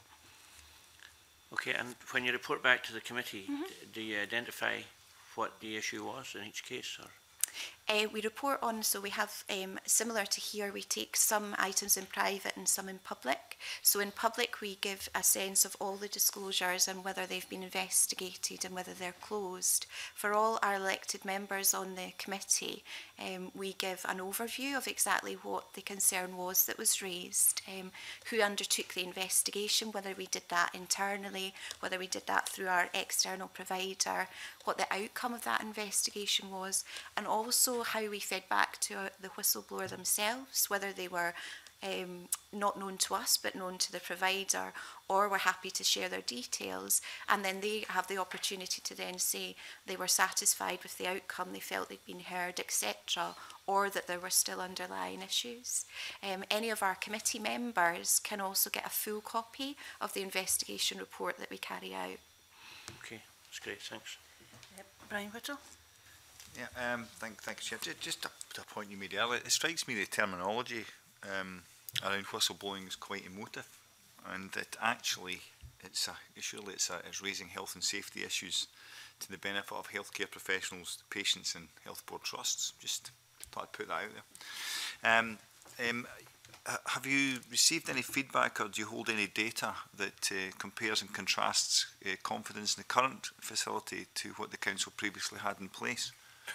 Okay, and when you report back to the committee, mm-hmm. do you identify what the issue was in each case? Or? Uh, we report on, so we have, um, similar to here, we take some items in private and some in public. So in public we give a sense of all the disclosures and whether they've been investigated and whether they're closed. For all our elected members on the committee, um, we give an overview of exactly what the concern was that was raised, um, who undertook the investigation, whether we did that internally, whether we did that through our external provider, what the outcome of that investigation was, and also how we fed back to uh, the whistleblower themselves, whether they were um, not known to us but known to the provider, or were happy to share their details, and then they have the opportunity to then say they were satisfied with the outcome, they felt they'd been heard, et cetera, or that there were still underlying issues. Um, any of our committee members can also get a full copy of the investigation report that we carry out. Okay, that's great, thanks. Yep. Brian Whittle. Yeah, um, thank, thank you, Chair. Just a, a point you made earlier, it strikes me the terminology um, around whistleblowing is quite emotive, and that actually it's a, surely it's, a, it's raising health and safety issues to the benefit of healthcare professionals, patients and health board trusts. Just thought I'd put that out there. Um, um, have you received any feedback, or do you hold any data that uh, compares and contrasts uh, confidence in the current facility to what the Council previously had in place?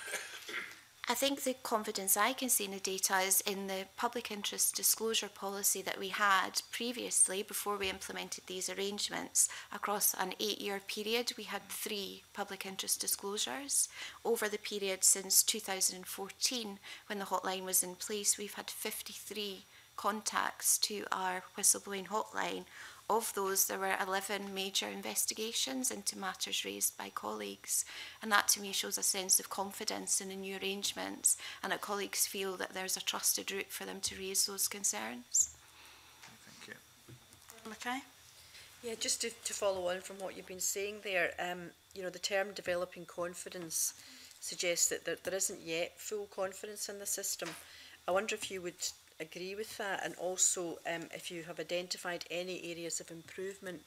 I think the confidence I can see in the data is in the public interest disclosure policy that we had previously before we implemented these arrangements. Across an eight-year period, we had three public interest disclosures. Over the period since two thousand fourteen, when the hotline was in place, we've had fifty-three contacts to our whistleblowing hotline. Of those, there were eleven major investigations into matters raised by colleagues, and that to me shows a sense of confidence in the new arrangements, and that colleagues feel that there's a trusted route for them to raise those concerns. Thank you. Mackay? Yeah, just to, to follow on from what you've been saying there, um, you know, the term developing confidence suggests that there, there isn't yet full confidence in the system. I wonder if you would agree with that, and also um, if you have identified any areas of improvement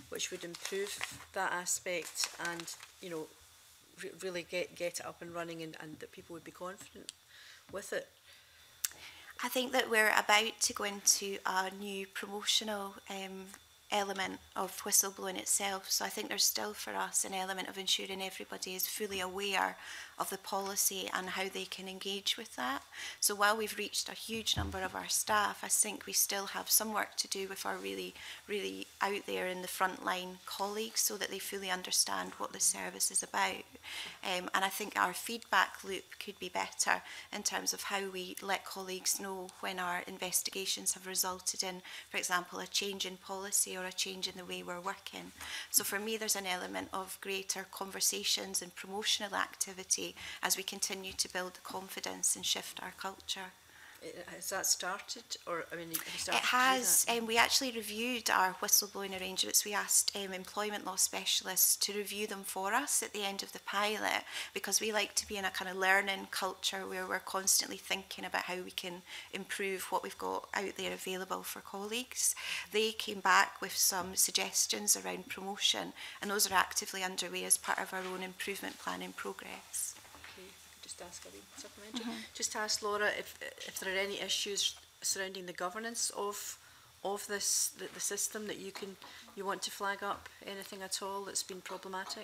which would improve that aspect and, you know, re really get, get it up and running, and, and that people would be confident with it? I think that we're about to go into a new promotional um, element of whistleblowing itself. So I think there's still for us an element of ensuring everybody is fully aware of the policy and how they can engage with that. So while we've reached a huge number of our staff, I think we still have some work to do with our really, really out there in the frontline colleagues so that they fully understand what the service is about. Um, and I think our feedback loop could be better in terms of how we let colleagues know when our investigations have resulted in, for example, a change in policy or a change in the way we're working. So for me, there's an element of greater conversations and promotional activity as we continue to build the confidence and shift our culture. Has that started, or I mean, have you started it has. Um, we actually reviewed our whistleblowing arrangements. We asked um, employment law specialists to review them for us at the end of the pilot, because we like to be in a kind of learning culture where we're constantly thinking about how we can improve what we've got out there available for colleagues. They came back with some suggestions around promotion, and those are actively underway as part of our own improvement plan in progress. Just ask a wee supplementary. Mm-hmm. Just ask Laura if if there are any issues surrounding the governance of of this the, the system that you can you want to flag up. Anything at all that's been problematic?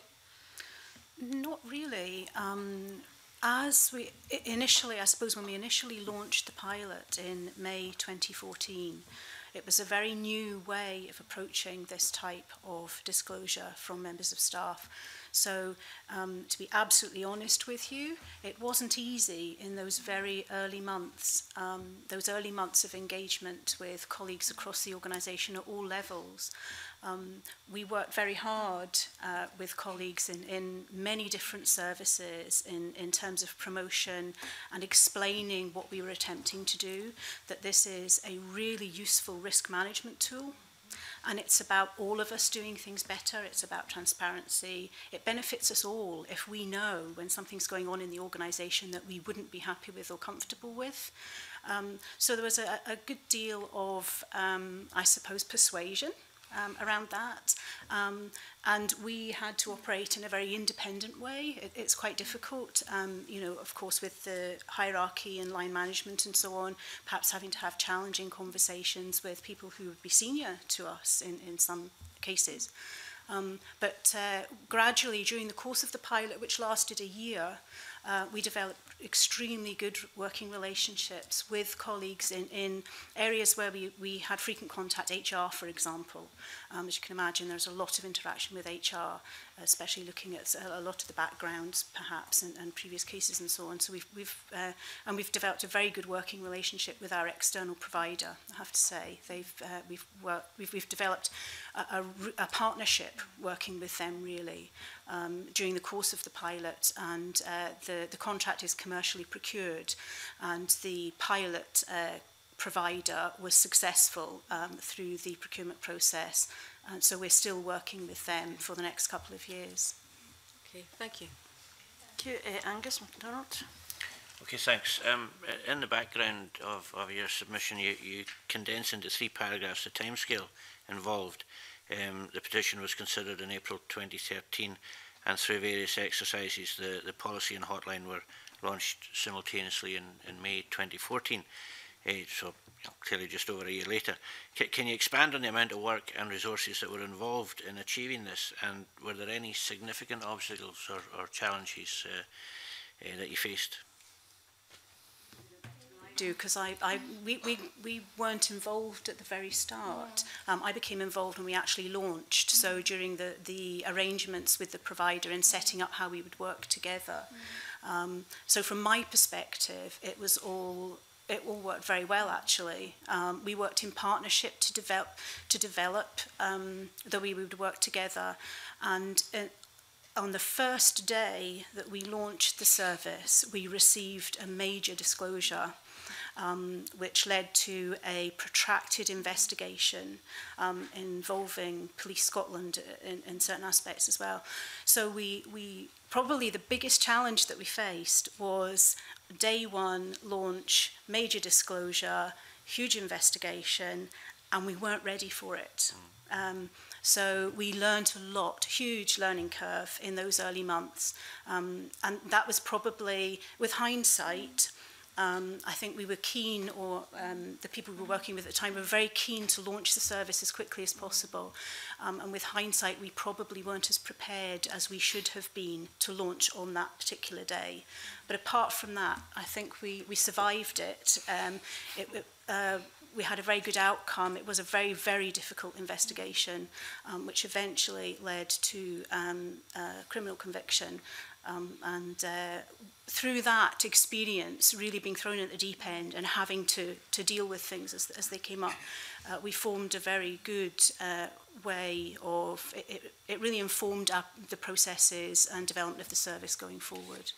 Not really. Um, as we initially, I suppose, when we initially launched the pilot in May twenty fourteen, it was a very new way of approaching this type of disclosure from members of staff. So, um, to be absolutely honest with you, it wasn't easy in those very early months, um, those early months of engagement with colleagues across the organisation at all levels. Um, we worked very hard uh, with colleagues in, in many different services in, in terms of promotion and explaining what we were attempting to do, that this is a really useful risk management tool. And it's about all of us doing things better. It's about transparency. It benefits us all if we know when something's going on in the organisation that we wouldn't be happy with or comfortable with. Um, so there was a, a good deal of, um, I suppose, persuasion Um, around that, um, and we had to operate in a very independent way. It, it's quite difficult, um, you know, of course, with the hierarchy and line management and so on, perhaps having to have challenging conversations with people who would be senior to us in, in some cases. Um, but uh, gradually, during the course of the pilot, which lasted a year, uh, we developed extremely good working relationships with colleagues in, in areas where we, we had frequent contact, H R, for example. Um, as you can imagine, there's a lot of interaction with H R, especially looking at a lot of the backgrounds, perhaps, and, and previous cases and so on. So we've, we've, uh, and we've developed a very good working relationship with our external provider, I have to say. They've, uh, we've, worked, we've, we've developed a, a, a partnership working with them, really, um, during the course of the pilot, and uh, the, the contract is commercially procured, and the pilot uh, provider was successful um, through the procurement process, and so we're still working with them for the next couple of years. Okay, thank you. Thank you. Uh, Angus MacDonald. Okay, thanks. Um, in the background of, of your submission, you, you condense into three paragraphs the timescale involved. Um, the petition was considered in April twenty thirteen, and through various exercises, the, the policy and hotline were launched simultaneously in, in May twenty fourteen. Uh, so, you know, clearly just over a year later. C can you expand on the amount of work and resources that were involved in achieving this, and were there any significant obstacles or, or challenges uh, uh, that you faced? Do because I, I we, we, we weren't involved at the very start. Um, I became involved when we actually launched, so during the, the arrangements with the provider and setting up how we would work together. Um, so from my perspective, it was all it all worked very well, actually. Um, we worked in partnership to develop to develop um, the way we would work together, and uh, on the first day that we launched the service, we received a major disclosure, um, which led to a protracted investigation um, involving Police Scotland in, in certain aspects as well. So we, we probably the biggest challenge that we faced was day one launch, major disclosure, huge investigation, and we weren't ready for it. Um, So we learned a lot, huge learning curve in those early months. Um, and that was probably, with hindsight, Um, I think we were keen, or um, the people we were working with at the time were very keen to launch the service as quickly as possible. Um, and with hindsight, we probably weren't as prepared as we should have been to launch on that particular day. But apart from that, I think we, we survived it. Um, it, it uh, we had a very good outcome. It was a very, very difficult investigation, um, which eventually led to um, a criminal conviction. Um, and uh, through that experience, really being thrown at the deep end and having to, to deal with things as, as they came up, uh, we formed a very good uh, way of, it, it really informed our, the processes and development of the service going forward.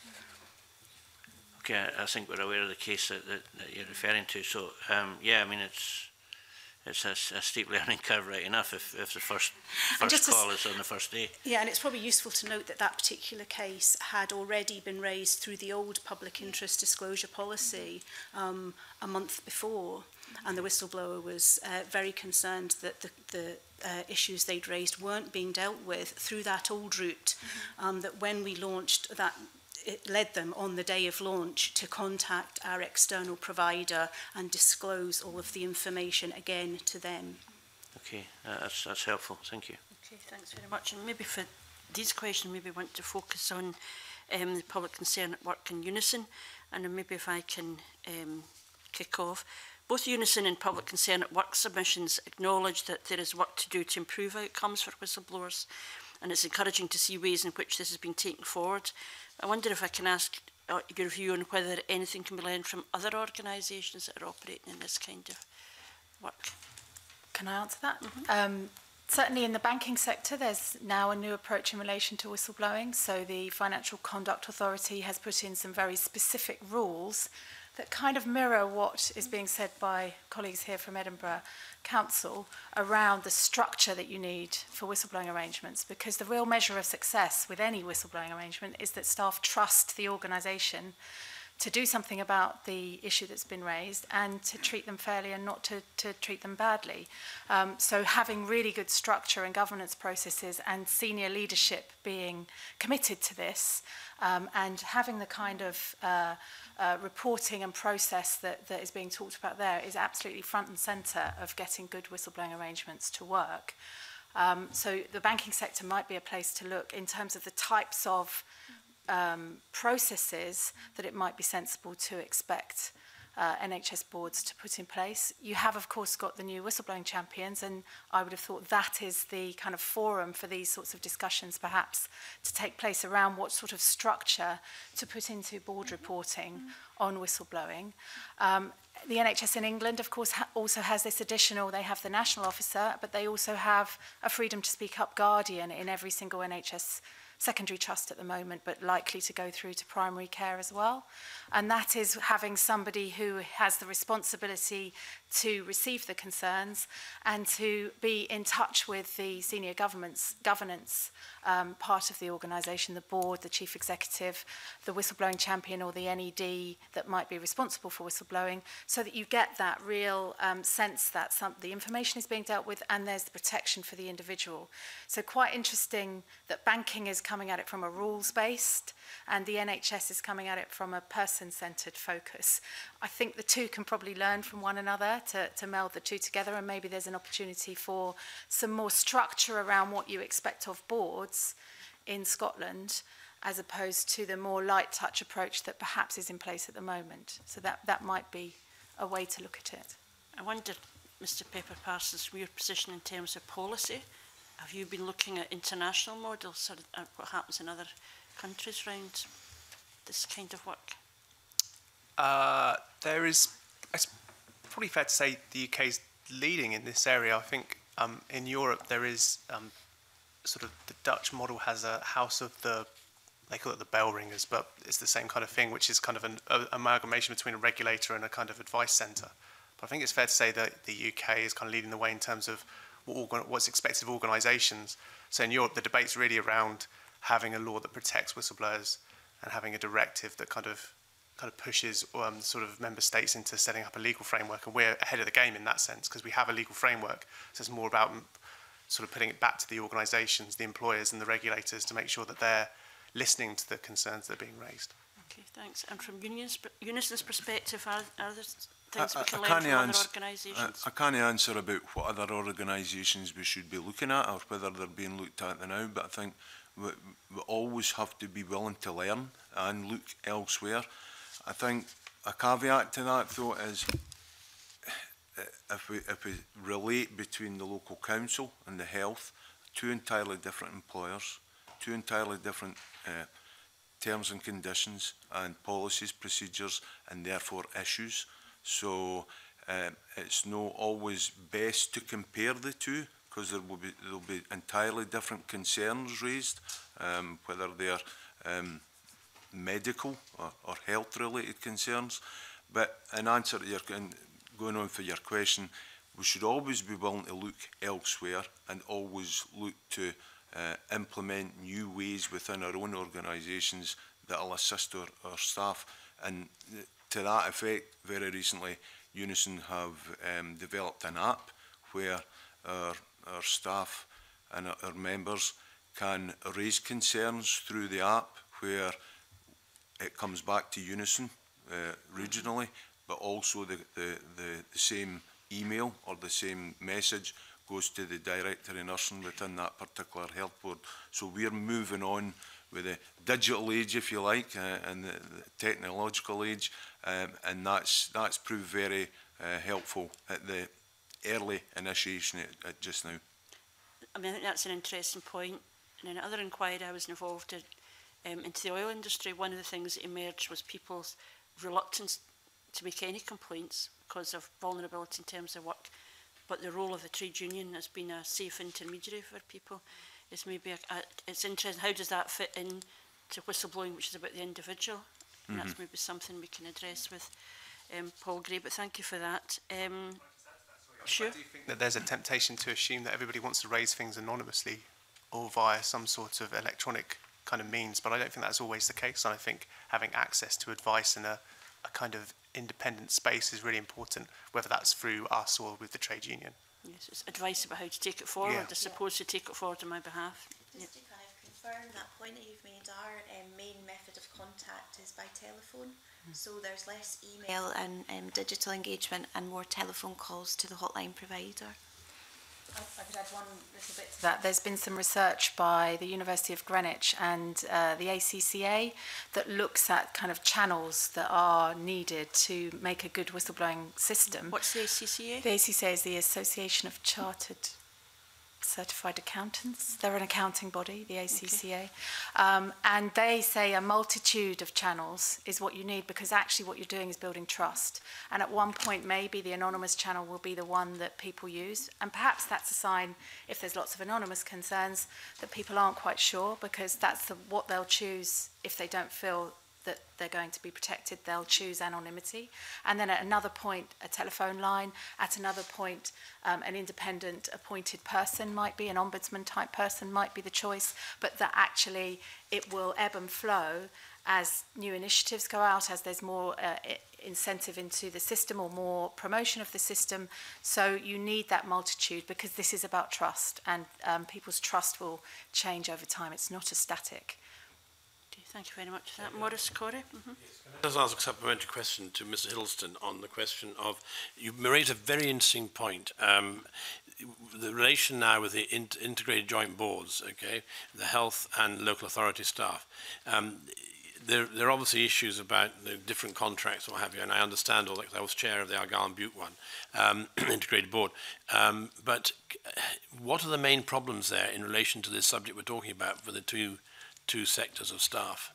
Okay, I think we're aware of the case that, that, that you're referring to. So, um, yeah, I mean, it's it's a, a steep learning curve, right enough, if, if the first, first call is on the first day. Yeah, and it's probably useful to note that that particular case had already been raised through the old public interest disclosure policy um, a month before, and the whistleblower was uh, very concerned that the, the uh, issues they'd raised weren't being dealt with through that old route, um, that when we launched that, it led them on the day of launch to contact our external provider and disclose all of the information again to them. Okay, uh, that's, that's helpful. Thank you. Okay, thanks very much. And maybe for these questions, maybe want to focus on um, the public concern at work in UNISON, and then maybe if I can um, kick off. Both UNISON and public concern at work submissions acknowledge that there is work to do to improve outcomes for whistleblowers, and it's encouraging to see ways in which this has been taken forward. I wonder if I can ask uh, your view on whether anything can be learned from other organisations that are operating in this kind of work. Can I answer that? Mm-hmm. Um, certainly in the banking sector, there's now a new approach in relation to whistleblowing. So the Financial Conduct Authority has put in some very specific rules that kind of mirror what is being said by colleagues here from Edinburgh Council around the structure that you need for whistleblowing arrangements, because the real measure of success with any whistleblowing arrangement is that staff trust the organisation to do something about the issue that's been raised and to treat them fairly and not to, to treat them badly. Um, so having really good structure and governance processes and senior leadership being committed to this, um, and having the kind of uh, uh, reporting and process that, that is being talked about there is absolutely front and centre of getting good whistleblowing arrangements to work. Um, so the banking sector might be a place to look in terms of the types of Um, processes that it might be sensible to expect uh, N H S boards to put in place. You have, of course, got the new whistleblowing champions, and I would have thought that is the kind of forum for these sorts of discussions, perhaps, to take place around what sort of structure to put into board reporting mm-hmm. on whistleblowing. Um, the N H S in England, of course, ha also has this additional, they have the national officer, but they also have a freedom to speak up guardian in every single N H S secondary trust at the moment, but likely to go through to primary care as well. And that is having somebody who has the responsibility to receive the concerns and to be in touch with the senior government's governance um, part of the organisation, the board, the chief executive, the whistleblowing champion or the N E D that might be responsible for whistleblowing, so that you get that real um, sense that some, the information is being dealt with and there's the protection for the individual. So quite interesting that banking is coming at it from a rules-based and the N H S is coming at it from a person-centred focus. I think the two can probably learn from one another to, to meld the two together, and maybe there's an opportunity for some more structure around what you expect of boards in Scotland as opposed to the more light touch approach that perhaps is in place at the moment. So that, that might be a way to look at it. I wonder, Mr Pepper-Parsons, from your position in terms of policy, have you been looking at international models or at what happens in other countries around this kind of work? Uh, there is, it's probably fair to say the U K is leading in this area. I think um, in Europe there is um, sort of, the Dutch model has a house of the, they call it the bell ringers, but it's the same kind of thing, which is kind of an a, amalgamation between a regulator and a kind of advice centre. But I think it's fair to say that the U K is kind of leading the way in terms of what, what's expected of organisations. So in Europe, the debate's really around having a law that protects whistleblowers and having a directive that kind of kind of pushes um, sort of member states into setting up a legal framework, and we're ahead of the game in that sense because we have a legal framework. So it's more about sort of putting it back to the organisations, the employers and the regulators to make sure that they're listening to the concerns that are being raised. Okay, thanks. And from unions, UNISON's perspective, are, are there things I, we can I, learn I from other ans organisations? I, I can't answer about what other organisations we should be looking at or whether they're being looked at now, but I think we, we always have to be willing to learn and look elsewhere. I think a caveat to that, though, is if we, if we relate between the local council and the health, two entirely different employers, two entirely different uh, terms and conditions and policies, procedures, and therefore issues. So uh, it's not always best to compare the two, because there will be there will be entirely different concerns raised, um, whether they are um, medical or, or health-related concerns. But in answer to your, in going on for your question, we should always be willing to look elsewhere and always look to uh, implement new ways within our own organisations that will assist our, our staff. And to that effect, very recently, UNISON have um, developed an app where our, our staff and our, our members can raise concerns through the app, where it comes back to UNISON uh, regionally, but also the, the, the, the same email or the same message goes to the director of nursing within that particular health board. So we're moving on with the digital age, if you like, uh, and the, the technological age, um, and that's that's proved very uh, helpful at the early initiation at, at just now. I mean, I think that's an interesting point. And in another inquiry I was involved in, um, into the oil industry, one of the things that emerged was people's reluctance to make any complaints because of vulnerability in terms of work. But the role of the trade union has been a safe intermediary for people. It's maybe a, a, it's interesting. How does that fit in to whistleblowing, which is about the individual? And mm-hmm. That's maybe something we can address with um, Paul Gray. But thank you for that. Um, sure. I do think that there's a temptation to assume that everybody wants to raise things anonymously or via some sort of electronic kind of means, but I don't think that's always the case. And I think having access to advice in a, a kind of independent space is really important, whether that's through us or with the trade union. Yes, it's advice about how to take it forward, yeah. as supposed to take it forward on my behalf. Just yep. to kind of confirm that point that you've made, our um, main method of contact is by telephone. Mm. So there's less email and um, digital engagement and more telephone calls to the hotline provider. I could add one little bit to that. There's been some research by the University of Greenwich and uh, the A C C A that looks at kind of channels that are needed to make a good whistleblowing system. What's the A C C A? The A C C A is the Association of Chartered Certified Accountants. They're an accounting body, the A C C A. Okay. Um, and they say a multitude of channels is what you need, because actually what you're doing is building trust. And at one point, maybe the anonymous channel will be the one that people use. And perhaps that's a sign, if there's lots of anonymous concerns, that people aren't quite sure, because that's the, what they'll choose if they don't feel that they're going to be protected. They'll choose anonymity. And then at another point, a telephone line. At another point, um, an independent appointed person might be, an ombudsman type person might be the choice, but that actually it will ebb and flow as new initiatives go out, as there's more uh, incentive into the system or more promotion of the system. So you need that multitude, because this is about trust, and um, people's trust will change over time. It's not a static. Thank you very much for that. Maurice Corey. Mm-hmm. I'd just ask a supplementary question to Mister Hiddleston on the question of, you raised a very interesting point. Um, the relation now with the in integrated joint boards, okay, the health and local authority staff. Um, there, there are obviously issues about the different contracts or what have you, and I understand all that, because I was chair of the Argyll and Butte one, um, integrated board. Um, but what are the main problems there in relation to this subject we're talking about for the two two sectors of staff?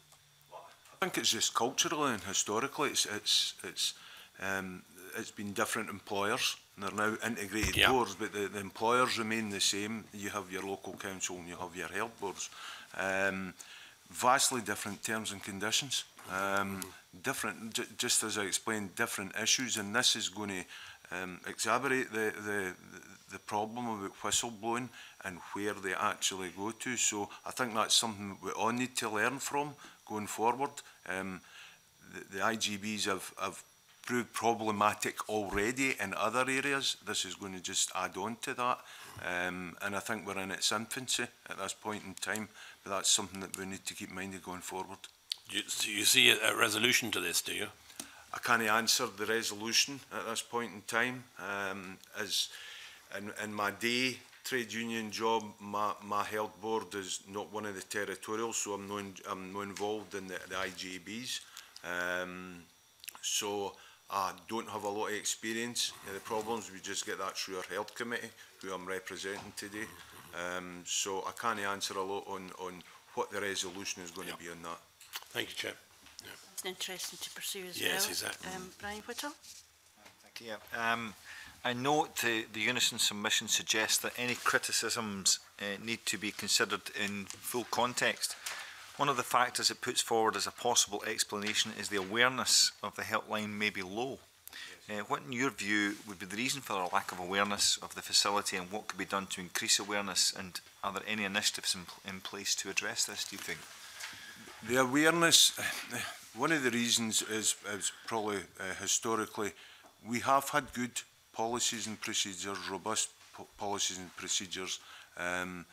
I think it's just culturally and historically, it's it's it's um, it's been different employers, and they're now integrated yeah. boards, but the, the employers remain the same. You have your local council and you have your health boards. Um, vastly different terms and conditions, um, different, j just as I explained, different issues, and this is going to um, exacerbate the, the the problem about whistleblowing and where they actually go to. So I think that's something we all need to learn from going forward. Um, the, the I G Bs have, have proved problematic already in other areas. This is going to just add on to that. Um, and I think we're in its infancy at this point in time, but that's something that we need to keep minded going forward. Do you, do you see a, a resolution to this, do you? I can't answer the resolution at this point in time. Um, as in, in my day trade union job, my, my health board is not one of the territorials, so I'm not, I'm not involved in the, the I G A Bs. Um, so I don't have a lot of experience in the problems. We just get that through our health committee, who I'm representing today. Um, so I can't answer a lot on, on what the resolution is going yeah. to be on that. Thank you, Chair. Yeah. It's interesting to pursue as yes, well. Yes, exactly. Um, Brian Whittle? Thank you. Yeah. Um, I note the, the UNISON submission suggests that any criticisms uh, need to be considered in full context. One of the factors it puts forward as a possible explanation is the awareness of the helpline may be low. Yes. Uh, what, in your view, would be the reason for the lack of awareness of the facility, and what could be done to increase awareness, and are there any initiatives in, in place to address this, do you think? The awareness, one of the reasons is, is probably uh, historically, we have had good policies and procedures, robust po policies and procedures um,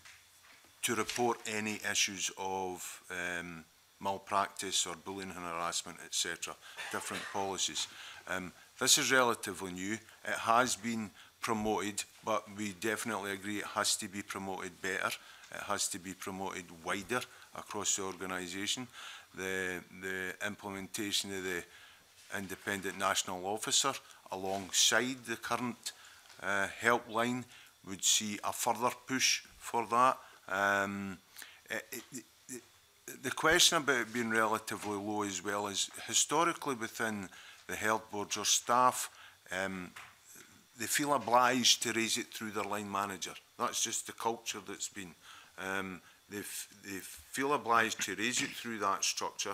to report any issues of um, malpractice or bullying and harassment, et cetera. Different policies. Um, this is relatively new. It has been promoted, but we definitely agree it has to be promoted better. It has to be promoted wider across the organisation. The, the implementation of the independent national officer alongside the current uh, helpline would see a further push for that. Um, it, it, it, the question about it being relatively low as well is historically within the health boards or staff, um, they feel obliged to raise it through their line manager. That's just the culture that's been. Um, they, they feel obliged to raise it through that structure.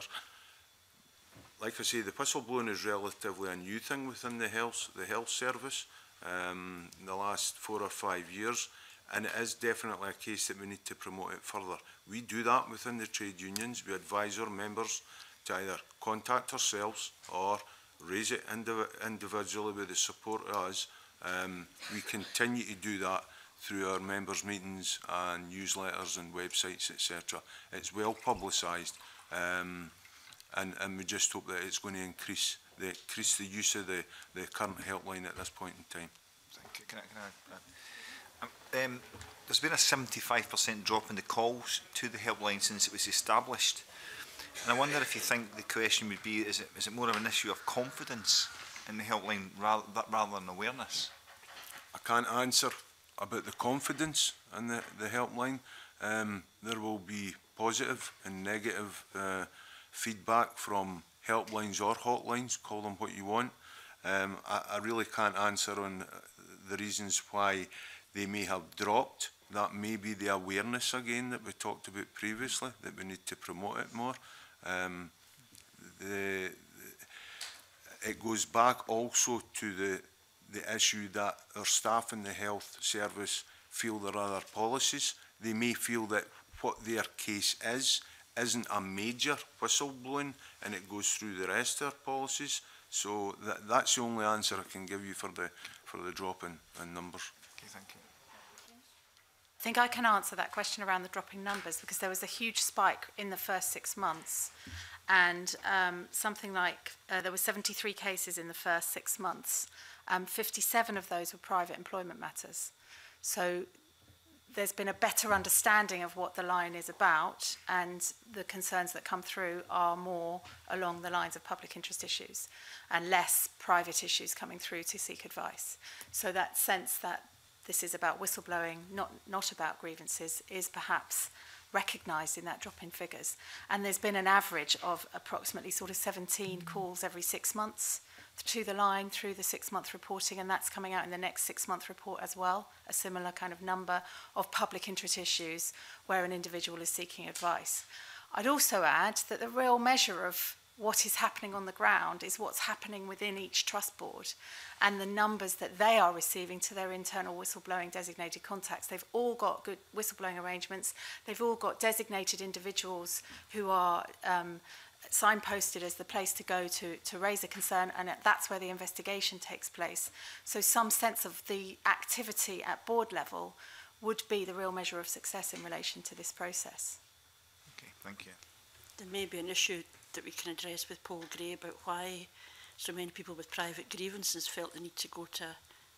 Like I say, the whistleblowing is relatively a new thing within the health, the health service um, in the last four or five years, and it is definitely a case that we need to promote it further. We do that within the trade unions. We advise our members to either contact ourselves or raise it indiv individually with the support of us. Um, we continue to do that through our members' meetings and newsletters and websites, et cetera. It's well publicised. Um, And, and we just hope that it's going to increase the increase the use of the, the current helpline at this point in time. Thank you. Can I, can I, uh, um, there's been a seventy-five percent drop in the calls to the helpline since it was established. And I wonder if you think the question would be, is it, is it more of an issue of confidence in the helpline rather, rather than awareness? I can't answer about the confidence in the, the helpline. Um, there will be positive and negative uh, feedback from helplines or hotlines, call them what you want. Um, I, I really can't answer on the reasons why they may have dropped. That may be the awareness again that we talked about previously, that we need to promote it more. Um, the, the, it goes back also to the, the issue that our staff in the health service feel there are other policies. They may feel that what their case is isn't a major whistleblowing and it goes through the rest of our policies. So that, that's the only answer I can give you for the, for the drop in, in numbers. Okay, thank you. I think I can answer that question around the dropping numbers, because there was a huge spike in the first six months and um, something like, uh, there were seventy-three cases in the first six months. Um, fifty-seven of those were private employment matters. So there's been a better understanding of what the line is about, and the concerns that come through are more along the lines of public interest issues and less private issues coming through to seek advice. So that sense that this is about whistleblowing, not, not about grievances, is perhaps recognised in that drop in figures. And there's been an average of approximately sort of seventeen calls every six months to the line through the six-month reporting, and that's coming out in the next six-month report as well, a similar kind of number of public interest issues where an individual is seeking advice. I'd also add that the real measure of what is happening on the ground is what's happening within each trust board and the numbers that they are receiving to their internal whistleblowing designated contacts. They've all got good whistleblowing arrangements. They've all got designated individuals who are um, signposted as the place to go to, to raise a concern, and that's where the investigation takes place. So some sense of the activity at board level would be the real measure of success in relation to this process. Okay, thank you. There may be an issue that we can address with Paul Gray about why so many people with private grievances felt the need to go to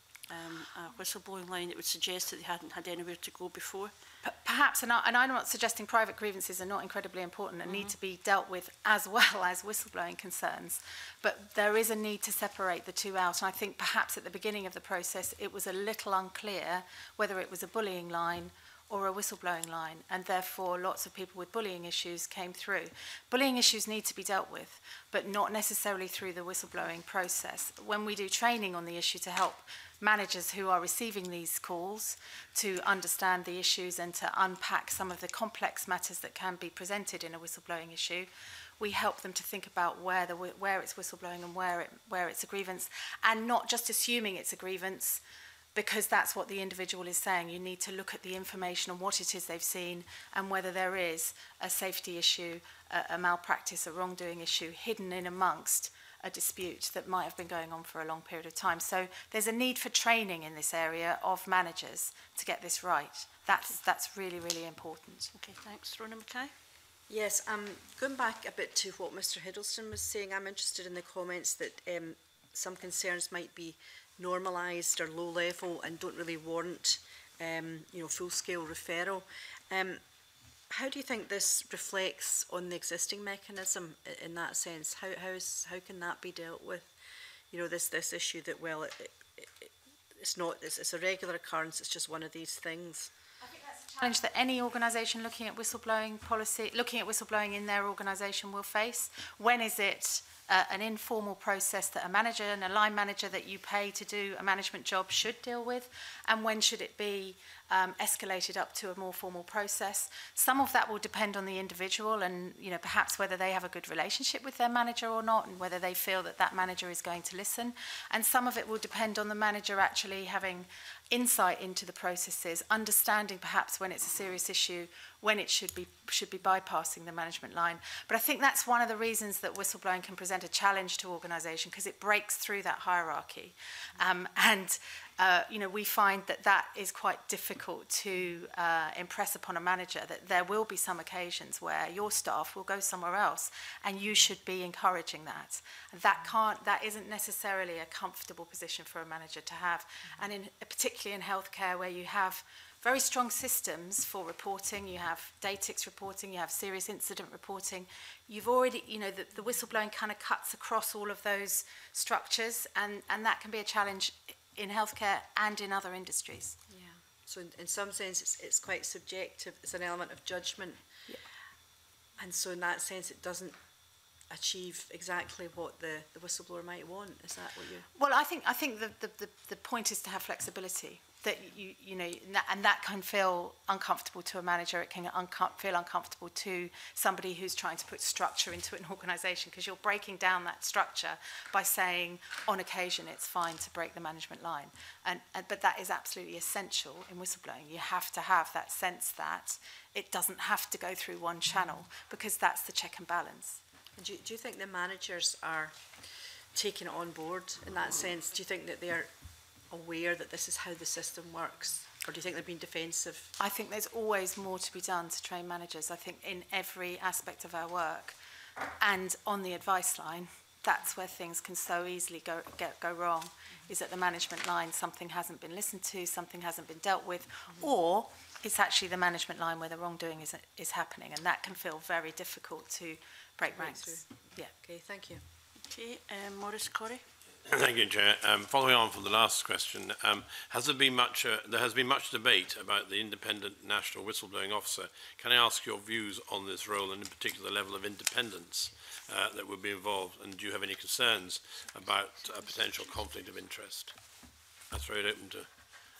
um, a whistleblowing line. It would suggest that they hadn't had anywhere to go before. P perhaps, and, I, and I'm not suggesting private grievances are not incredibly important and mm-hmm. need to be dealt with as well as whistleblowing concerns, but there is a need to separate the two out. And I think perhaps at the beginning of the process it was a little unclear whether it was a bullying line or a whistleblowing line, and therefore lots of people with bullying issues came through. Bullying issues need to be dealt with, but not necessarily through the whistleblowing process. When we do training on the issue to help managers who are receiving these calls to understand the issues and to unpack some of the complex matters that can be presented in a whistleblowing issue, we help them to think about where, the, where it's whistleblowing and where, it, where it's a grievance, and not just assuming it's a grievance, because that's what the individual is saying. You need to look at the information on what it is they've seen and whether there is a safety issue, a, a malpractice, a wrongdoing issue hidden in amongst a dispute that might have been going on for a long period of time. So there's a need for training in this area of managers to get this right. That's, that's really, really important. Okay, thanks. Rona Mackay? Yes, um, going back a bit to what Mr Hiddleston was saying, I'm interested in the comments that um, some concerns might be normalised or low level and don't really warrant um, you know, full-scale referral. Um, how do you think this reflects on the existing mechanism in that sense? How, how, is, how can that be dealt with? You know, this, this issue that, well, it, it, it's not, it's, it's a regular occurrence, it's just one of these things. I think that's a challenge that any organisation looking at whistleblowing policy, looking at whistleblowing in their organisation will face. When is it Uh, an informal process that a manager and a line manager that you pay to do a management job should deal with, and when should it be um, escalated up to a more formal process? Some of that will depend on the individual and, you know, perhaps whether they have a good relationship with their manager or not, and whether they feel that that manager is going to listen. And some of it will depend on the manager actually having insight into the processes, understanding perhaps when it's a serious issue, when it should be should be bypassing the management line. But I think that's one of the reasons that whistleblowing can present a challenge to organisation, because it breaks through that hierarchy. Um, and uh, you know, we find that that is quite difficult to uh, impress upon a manager, that there will be some occasions where your staff will go somewhere else, and you should be encouraging that. That can't, that isn't necessarily a comfortable position for a manager to have. And in, particularly in healthcare, where you have very strong systems for reporting, you have DATIX reporting, you have serious incident reporting. You've already, you know, the, the whistleblowing kind of cuts across all of those structures, and, and that can be a challenge in healthcare and in other industries. Yeah. So in, in some sense, it's, it's quite subjective. It's an element of judgment. Yeah. And so in that sense, it doesn't achieve exactly what the, the whistleblower might want. Is that what you... Well, I think, I think the, the, the, the point is to have flexibility. That you, you know, and that can feel uncomfortable to a manager. It can unco feel uncomfortable to somebody who's trying to put structure into an organisation, because you're breaking down that structure by saying, on occasion, it's fine to break the management line. And, and but that is absolutely essential in whistleblowing. You have to have that sense that it doesn't have to go through one channel, because that's the check and balance. And do, do you think the managers are taking it on board in that sense? Do you think that they're aware that this is how the system works, or do you think they're being defensive? I think there's always more to be done to train managers. I think in every aspect of our work, and on the advice line, that's where things can so easily go get, go wrong. Mm-hmm. Is at the management line something hasn't been listened to, something hasn't been dealt with, mm-hmm. or it's actually the management line where the wrongdoing is is happening, and that can feel very difficult to break right ranks. Through. Yeah. Okay. Thank you. Okay. Um, Maurice Corrie. Thank you, Chair. Um, following on from the last question, um, has there been much? Uh, there has been much debate about the independent national whistleblowing officer. Can I ask your views on this role, and in particular the level of independence uh, that would be involved? And do you have any concerns about a potential conflict of interest? That's very open to.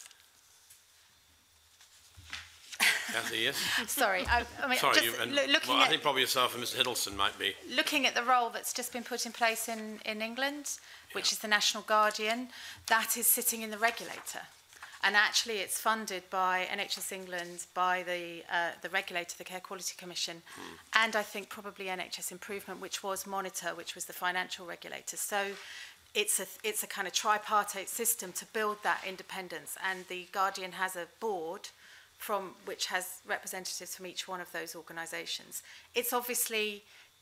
Cathy, yes? Sorry, I, I mean, Sorry, just you, and, lo looking well, I at, think probably yourself and Mister Hiddleston might be. Looking at the role that's just been put in place in, in England, which yeah. is the National Guardian, that is sitting in the regulator. And actually it's funded by N H S England, by the, uh, the regulator, the Care Quality Commission, mm. and I think probably N H S Improvement, which was Monitor, which was the financial regulator. So it's a, it's a kind of tripartite system to build that independence, and the Guardian has a board from which has representatives from each one of those organisations. It's obviously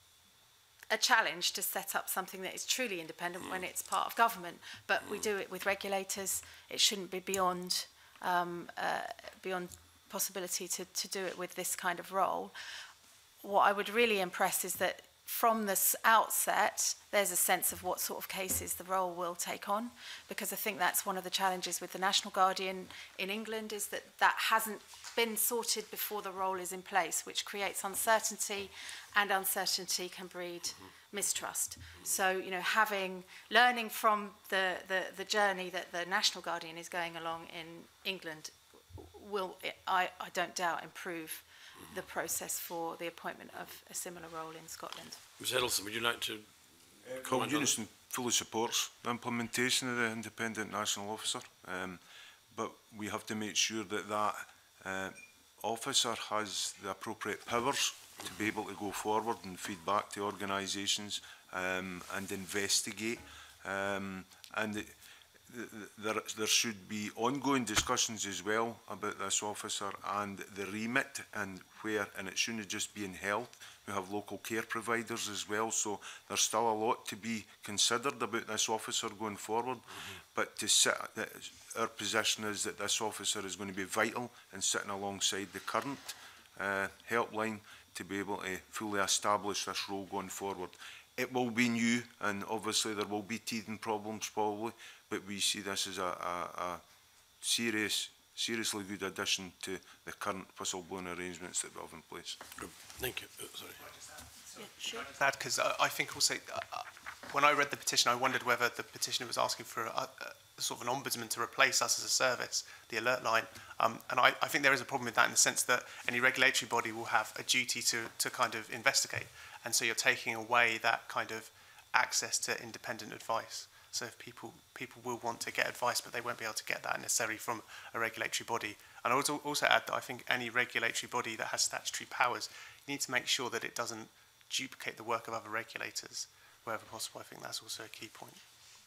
a challenge to set up something that is truly independent mm. when it's part of government, but mm. we do it with regulators. It shouldn't be beyond um, uh, beyond possibility to, to do it with this kind of role. What I would really impress is that from the outset, there's a sense of what sort of cases the role will take on, because I think that's one of the challenges with the National Guardian in England, is that that hasn't been sorted before the role is in place, which creates uncertainty, and uncertainty can breed mistrust. So, you know, having, learning from the, the, the journey that the National Guardian is going along in England will, I, I don't doubt, improve the process for the appointment of a similar role in Scotland. Miz Hiddleston, would you like to uh, comment well, on UNISON fully supports the implementation of the independent national officer, um, but we have to make sure that that uh, officer has the appropriate powers to be able to go forward and feed back to organisations um, and investigate. Um, and it, There, there should be ongoing discussions as well about this officer and the remit and where, and it shouldn't just be in health. We have local care providers as well, so there's still a lot to be considered about this officer going forward. Mm-hmm. But to sit, our position is that this officer is going to be vital in sitting alongside the current uh, helpline to be able to fully establish this role going forward. It will be new, and obviously there will be teething problems probably, but we see this as a, a, a serious, seriously good addition to the current whistleblowing arrangements that we have in place. Thank you. Oh, sorry. Yeah, sure. That because I, I think also uh, when I read the petition, I wondered whether the petitioner was asking for a, a sort of an ombudsman to replace us as a service, the alert line. Um, and I, I think there is a problem with that in the sense that any regulatory body will have a duty to, to kind of investigate. And so you're taking away that kind of access to independent advice. So if people people will want to get advice, but they won't be able to get that necessarily from a regulatory body. And I would also add that I think any regulatory body that has statutory powers, you need to make sure that it doesn't duplicate the work of other regulators wherever possible. I think that's also a key point.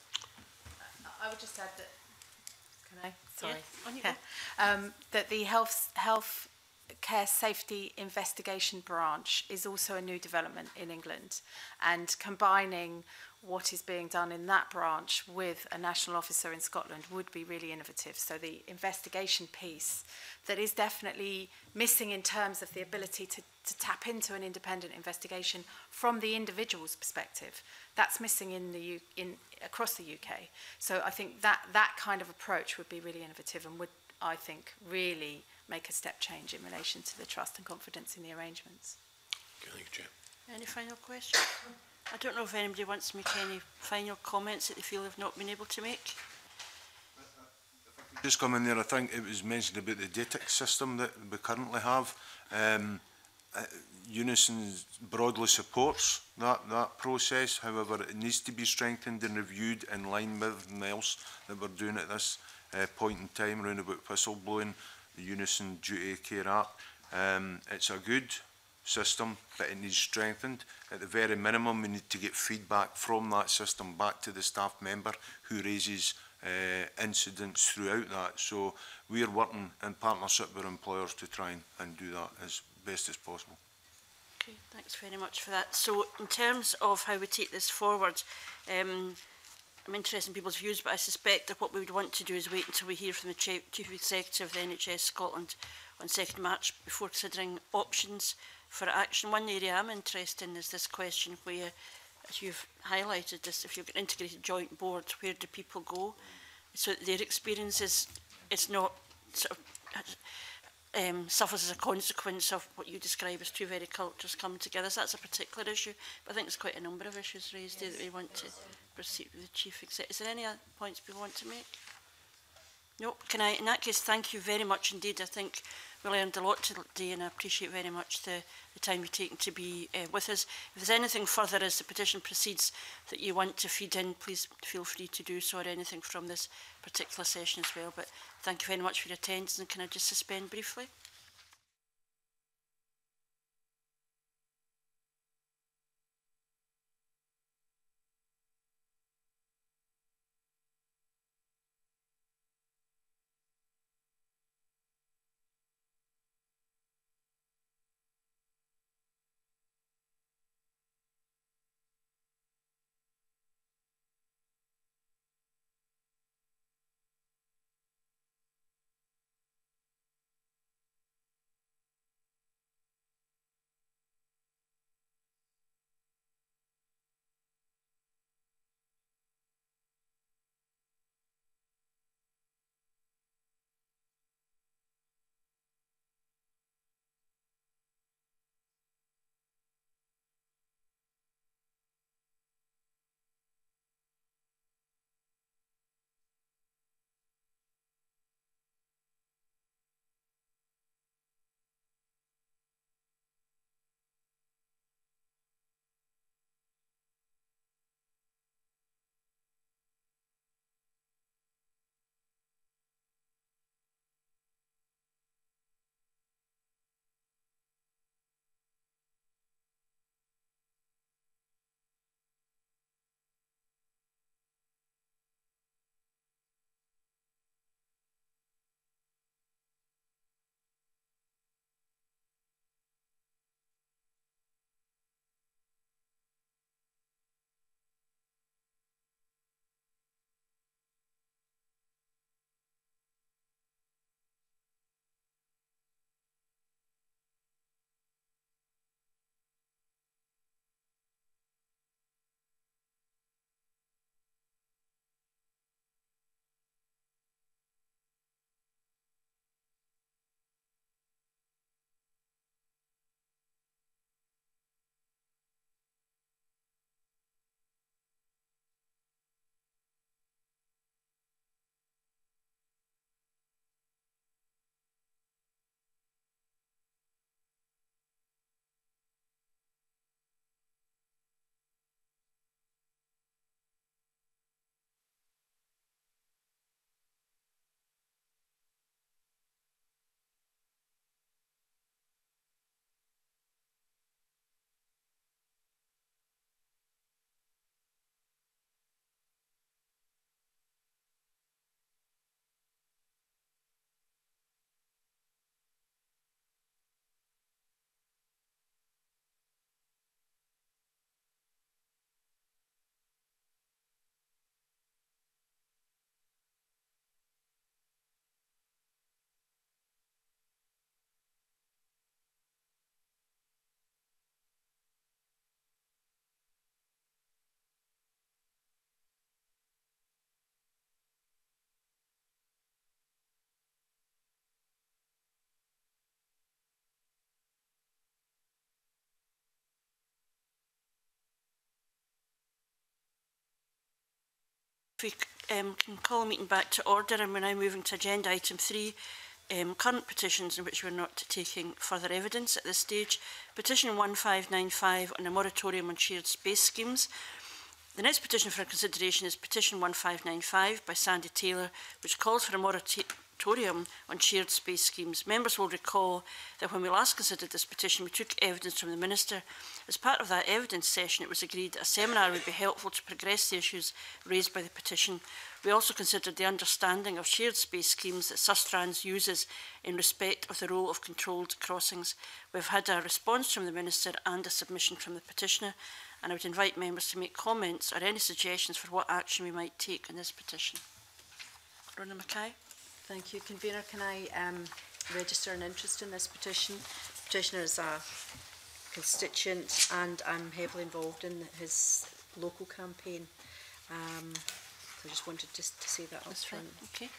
I would just add that, can I? Sorry. Yeah, on you yeah. Um, that the health, health Care Safety Investigation Branch is also a new development in England, and combining what is being done in that branch with a national officer in Scotland would be really innovative. So the investigation piece that is definitely missing in terms of the ability to, to tap into an independent investigation from the individual's perspective, that's missing in the U in across the U K. So I think that that kind of approach would be really innovative and would, I think, really make a step change in relation to the trust and confidence in the arrangements. Okay, thank you, Chair. Any final questions? I don't know if anybody wants to make any final comments that they feel they've not been able to make. Just come in there, I think it was mentioned about the D A T I C system that we currently have. Um, uh, UNISON broadly supports that, that process, however it needs to be strengthened and reviewed in line with everything else that we're doing at this uh, point in time around about whistleblowing, the UNISON Duty of Care Act. Um, it's a good system, but it needs strengthened. At the very minimum, we need to get feedback from that system back to the staff member who raises uh, incidents throughout that. So we are working in partnership with employers to try and, and do that as best as possible. Okay, thanks very much for that. So in terms of how we take this forward, um, I'm interested in people's views, but I suspect that what we would want to do is wait until we hear from the Chief, Chief Executive of the N H S Scotland on second March before considering options for action. One area I'm interested in is this question where, as you've highlighted this, if you've got an integrated joint board, where do people go? So that their experience is, it's not sort of um, suffers as a consequence of what you describe as two very cultures coming together. So that's a particular issue, but I think there's quite a number of issues raised there that we want to proceed with the Chief Executive. Is there any other points we want to make? No, can I, in that case, thank you very much indeed. I think we learned a lot today and I appreciate very much the, the time you've taken to be uh, with us. If there's anything further as the petition proceeds that you want to feed in, please feel free to do so, or anything from this particular session as well. But thank you very much for your attendance, and can I just suspend briefly? If we um, can call the meeting back to order, and we're now moving to agenda item three, um, current petitions in which we're not taking further evidence at this stage. Petition one five nine five on a moratorium on shared space schemes. The next petition for consideration is petition one five nine five by Sandy Taylor, which calls for a moratorium on shared space schemes. Members will recall that when we last considered this petition, we took evidence from the Minister. As part of that evidence session, it was agreed that a seminar would be helpful to progress the issues raised by the petition. We also considered the understanding of shared space schemes that Sustrans uses in respect of the role of controlled crossings. We've had a response from the Minister and a submission from the petitioner, and I would invite members to make comments or any suggestions for what action we might take on this petition. Rona Mackay. Thank you, Convener. Can I um, register an interest in this petition? The petitioner is a constituent and I'm heavily involved in his local campaign. Um, so I just wanted just to say that up front. Okay.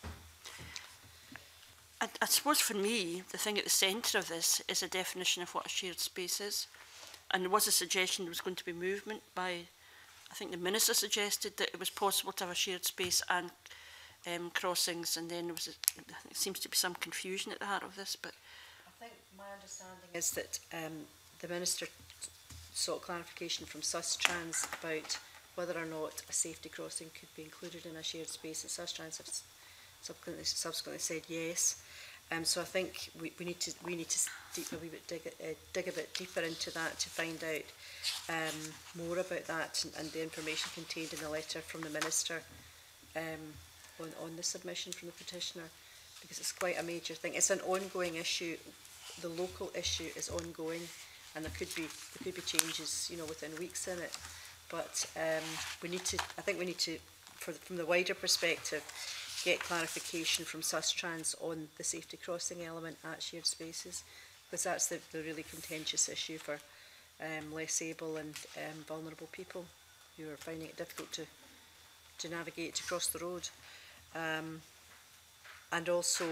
I, I suppose for me, the thing at the centre of this is a definition of what a shared space is. And there was a suggestion there was going to be movement by, I think the Minister suggested that it was possible to have a shared space and um, crossings, and then there was a, there seems to be some confusion at the heart of this. But I think my understanding is that um, the Minister sought clarification from Sustrans about whether or not a safety crossing could be included in a shared space, and Sustrans have subsequently, subsequently said yes. Um, so I think we, we need to we need to deep, a wee bit dig, uh, dig a bit deeper into that to find out um, more about that and, and the information contained in the letter from the Minister um, on, on the submission from the petitioner, because it's quite a major thing. It's an ongoing issue. The local issue is ongoing, and there could be there could be changes, you know, within weeks in it. But um, we need to. I think we need to, for, from the wider perspective, get clarification from Sustrans on the safety crossing element at shared spaces, because that's the, the really contentious issue for um, less able and um, vulnerable people who are finding it difficult to to navigate to cross the road. Um, and also,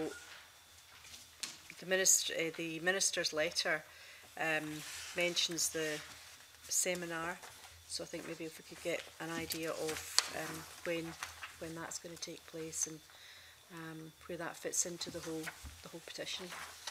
the minister, uh, the minister's letter um, mentions the seminar. So I think maybe if we could get an idea of um, when when that's going to take place and um, where that fits into the whole the whole petition.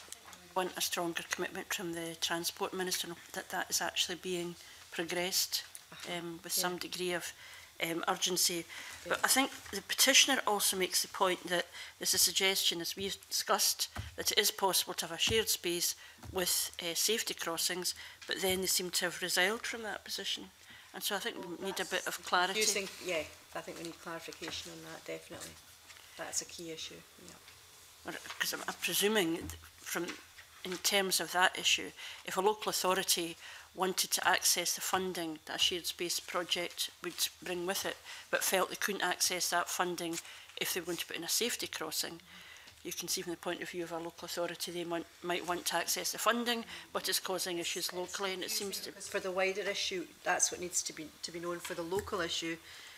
We want a stronger commitment from the Transport Minister that that is actually being progressed um, with yeah. some degree of um, urgency. Yeah. But I think the petitioner also makes the point that there's a suggestion, as we've discussed, that it is possible to have a shared space with uh, safety crossings, but then they seem to have resiled from that position. And so I think well, we need a bit of clarity. Using, yeah, I think we need clarification on that, definitely. That's a key issue. Because yeah. I'm, I'm presuming from, in terms of that issue, if a local authority wanted to access the funding that a shared space project would bring with it, but felt they couldn't access that funding if they were going to put in a safety crossing, you can see from the point of view of a local authority, they might, might want to access the funding, but it's causing issues locally, and it seems to... For the wider issue, that's what needs to be to be known. For the local issue,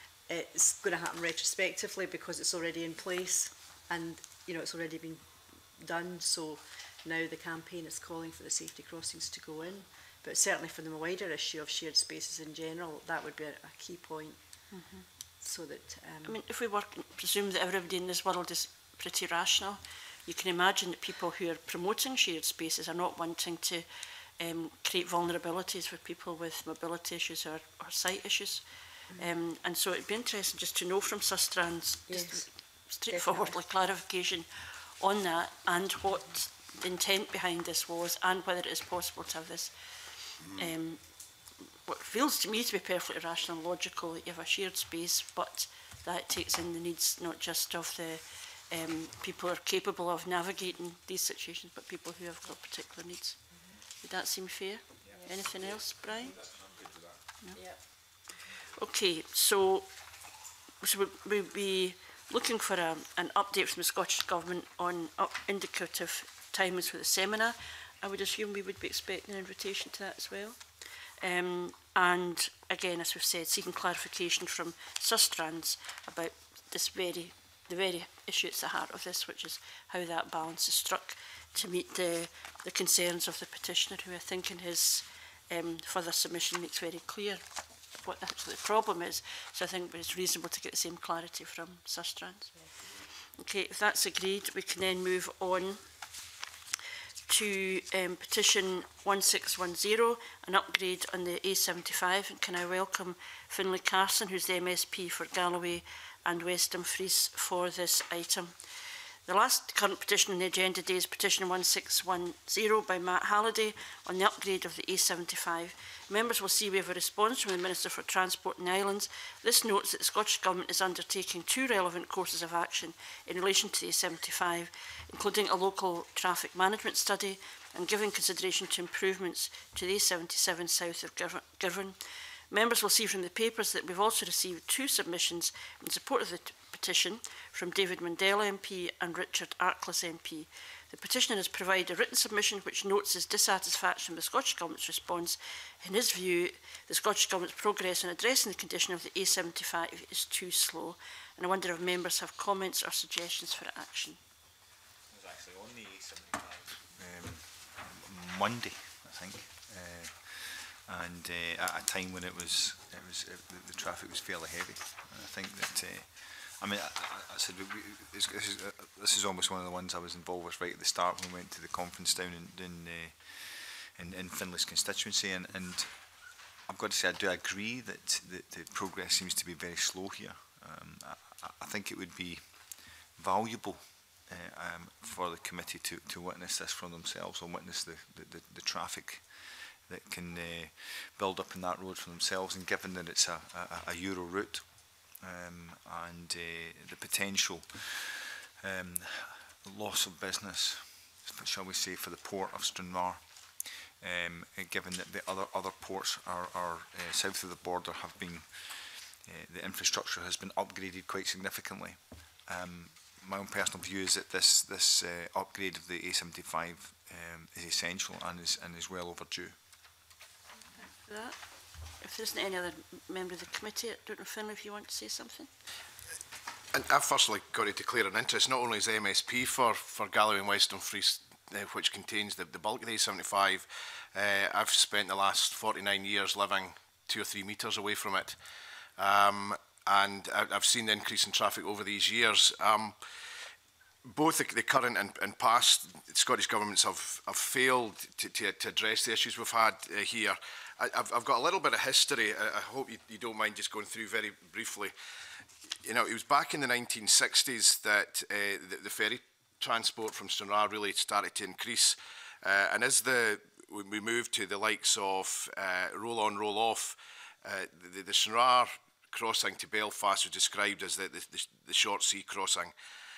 it's going to happen retrospectively because it's already in place, and you know it's already been done. So now the campaign is calling for the safety crossings to go in. But certainly for the wider issue of shared spaces in general, that would be a, a key point. Mm-hmm. So that um, I mean, if we work, presume that everybody in this world is pretty rational, you can imagine that people who are promoting shared spaces are not wanting to um, create vulnerabilities for people with mobility issues or, or sight issues. Mm-hmm. um, and so it'd be interesting just to know from Sustrans, yes, just straightforwardly definitely. clarification on that, and what the intent behind this was, and whether it is possible to have this mm-hmm. um, what feels to me to be perfectly rational and logical, that you have a shared space, but that takes in the needs not just of the Um, people are capable of navigating these situations, but people who have got particular needs. Mm-hmm. Would that seem fair? Yeah. Anything else, Brian? No? Yeah. Okay, so, so we'll, we'll be looking for a, an update from the Scottish Government on up indicative timings for the seminar. I would assume we would be expecting an invitation to that as well. Um, and again, as we've said, seeking clarification from Sustrans about this very the very issue at the heart of this, which is how that balance is struck to meet the, the concerns of the petitioner, who I think in his um, further submission makes very clear what actually the problem is. So I think it's reasonable to get the same clarity from Sustrans. Okay, if that's agreed, we can then move on to um, petition one six one zero, an upgrade on the A seventy-five. And can I welcome Finlay Carson, who's the M S P for Galloway and West Dumfries, for this item. The last current petition on the agenda today is petition one six one zero by Matt Halliday on the upgrade of the A seventy-five. Members will see we have a response from the Minister for Transport and Islands. This notes that the Scottish Government is undertaking two relevant courses of action in relation to the A seventy-five, including a local traffic management study and giving consideration to improvements to the A seventy-seven south of Girvan. Members will see from the papers that we've also received two submissions in support of the petition from David Mandela M P and Richard Arkless M P. The petitioner has provided a written submission which notes his dissatisfaction with the Scottish Government's response. In his view, the Scottish Government's progress in addressing the condition of the A seventy-five is too slow, and I wonder if members have comments or suggestions for action. I was actually on the A seventy-five um, Monday, I think. Uh, and uh, at a time when it was, it was it, the, the traffic was fairly heavy. And I think that uh, I mean, I, I, I said, we, it's, this, is, uh, this is almost one of the ones I was involved with right at the start when we went to the conference down in in, uh, in, in Finlay's constituency, and, and I've got to say I do agree that, that the progress seems to be very slow here. Um, I, I think it would be valuable uh, um, for the committee to, to witness this for themselves, and witness the, the, the, the traffic that can uh, build up in that road for themselves, and given that it's a, a, a Euro route, um, and uh, the potential um, loss of business, shall we say, for the port of Stranraer, um, given that the other other ports are, are uh, south of the border have been, uh, the infrastructure has been upgraded quite significantly. Um, my own personal view is that this this uh, upgrade of the A seventy-five um, is essential and is and is well overdue. For that. If there isn't any other member of the committee, I don't know, Finlay, if you want to say something. And I've firstly got to declare an interest, not only as M S P for, for Galloway and West Dumfries, uh, which contains the, the bulk of the A seventy-five. Uh, I've spent the last forty-nine years living two or three metres away from it. Um, and I, I've seen the increase in traffic over these years. Um, both the, the current and, and past Scottish governments have, have failed to, to, to address the issues we've had uh, here. I, I've, I've got a little bit of history. I, I hope you, you don't mind just going through very briefly. You know, it was back in the nineteen sixties that uh, the, the ferry transport from Stranraer really started to increase. Uh, and as the when we moved to the likes of uh, roll on, roll off, uh, the, the Stranraer crossing to Belfast was described as the, the, the, the short sea crossing.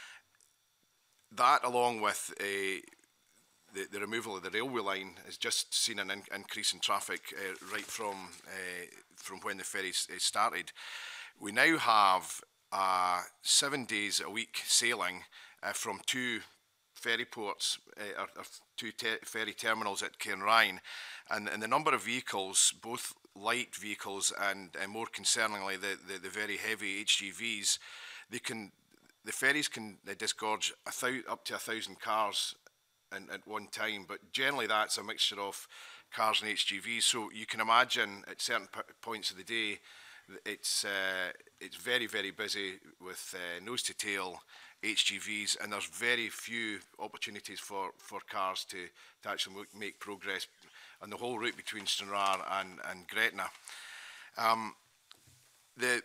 That, along with uh, the, the removal of the railway line, has just seen an in increase in traffic uh, right from uh, from when the ferries uh, started. We now have uh, seven days a week sailing uh, from two ferry ports, uh, or, or two te ferry terminals at Cairnryan, and, and the number of vehicles, both light vehicles and, and more concerningly the, the, the very heavy H G Vs, they can, the ferries can uh, disgorge a thou up to a thousand cars in, at one time, but generally that's a mixture of cars and H G Vs, so you can imagine at certain p points of the day it's uh, it's very very busy with uh, nose to tail H G Vs, and there's very few opportunities for for cars to, to actually make progress on the whole route between Stranraer and, and Gretna. Um, the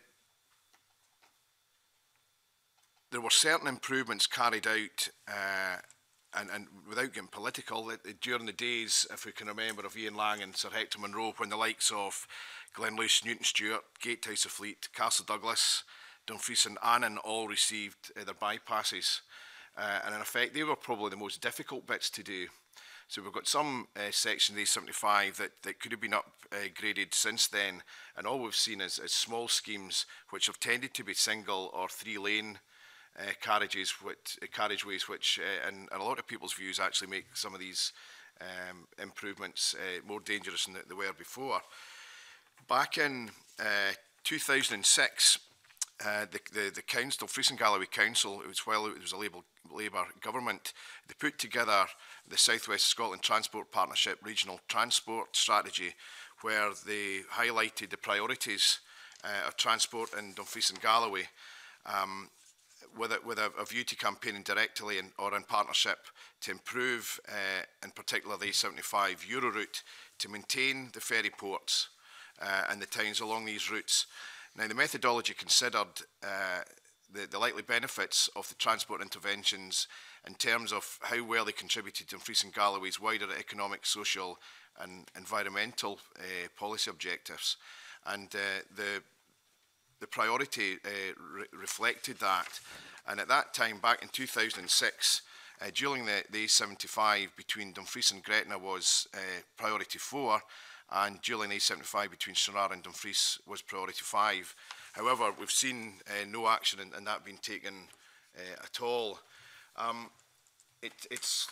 there were certain improvements carried out, uh, and, and without getting political, it, it, during the days, if we can remember, of Ian Lang and Sir Hector Munro, when the likes of Glenluce, Newton Stewart, Gatehouse of Fleet, Castle Douglas, Dumfries and Annan all received uh, their bypasses. Uh, and in effect, they were probably the most difficult bits to do. So we've got some uh, sections of the A seventy-five that, that could have been upgraded uh, since then, and all we've seen is, is small schemes which have tended to be single or three-lane uh, carriages, which, uh, carriageways, which uh, in, in a lot of people's views actually make some of these um, improvements uh, more dangerous than they were before. Back in uh, two thousand six, uh, the, the, the council, Dumfries and Galloway Council, it was while it was a Labour, Labour government, they put together the South West Scotland Transport Partnership Regional Transport Strategy, where they highlighted the priorities uh, of transport in Dumfries and Galloway, um, with, a, with a, a view to campaigning directly in, or in partnership to improve, uh, in particular, the A seventy-five Euro route, to maintain the ferry ports uh, and the towns along these routes. Now, the methodology considered uh, the, the likely benefits of the transport interventions in terms of how well they contributed to Dumfries and Galloway's wider economic, social and environmental uh, policy objectives. And uh, the, the priority uh, re reflected that. And at that time, back in two thousand six, uh, during the, the A seventy-five between Dumfries and Gretna was uh, priority four, and during the A seventy-five between Stranraer and Dumfries was priority five. However, we've seen uh, no action in, in that being taken uh, at all. Um, it, it's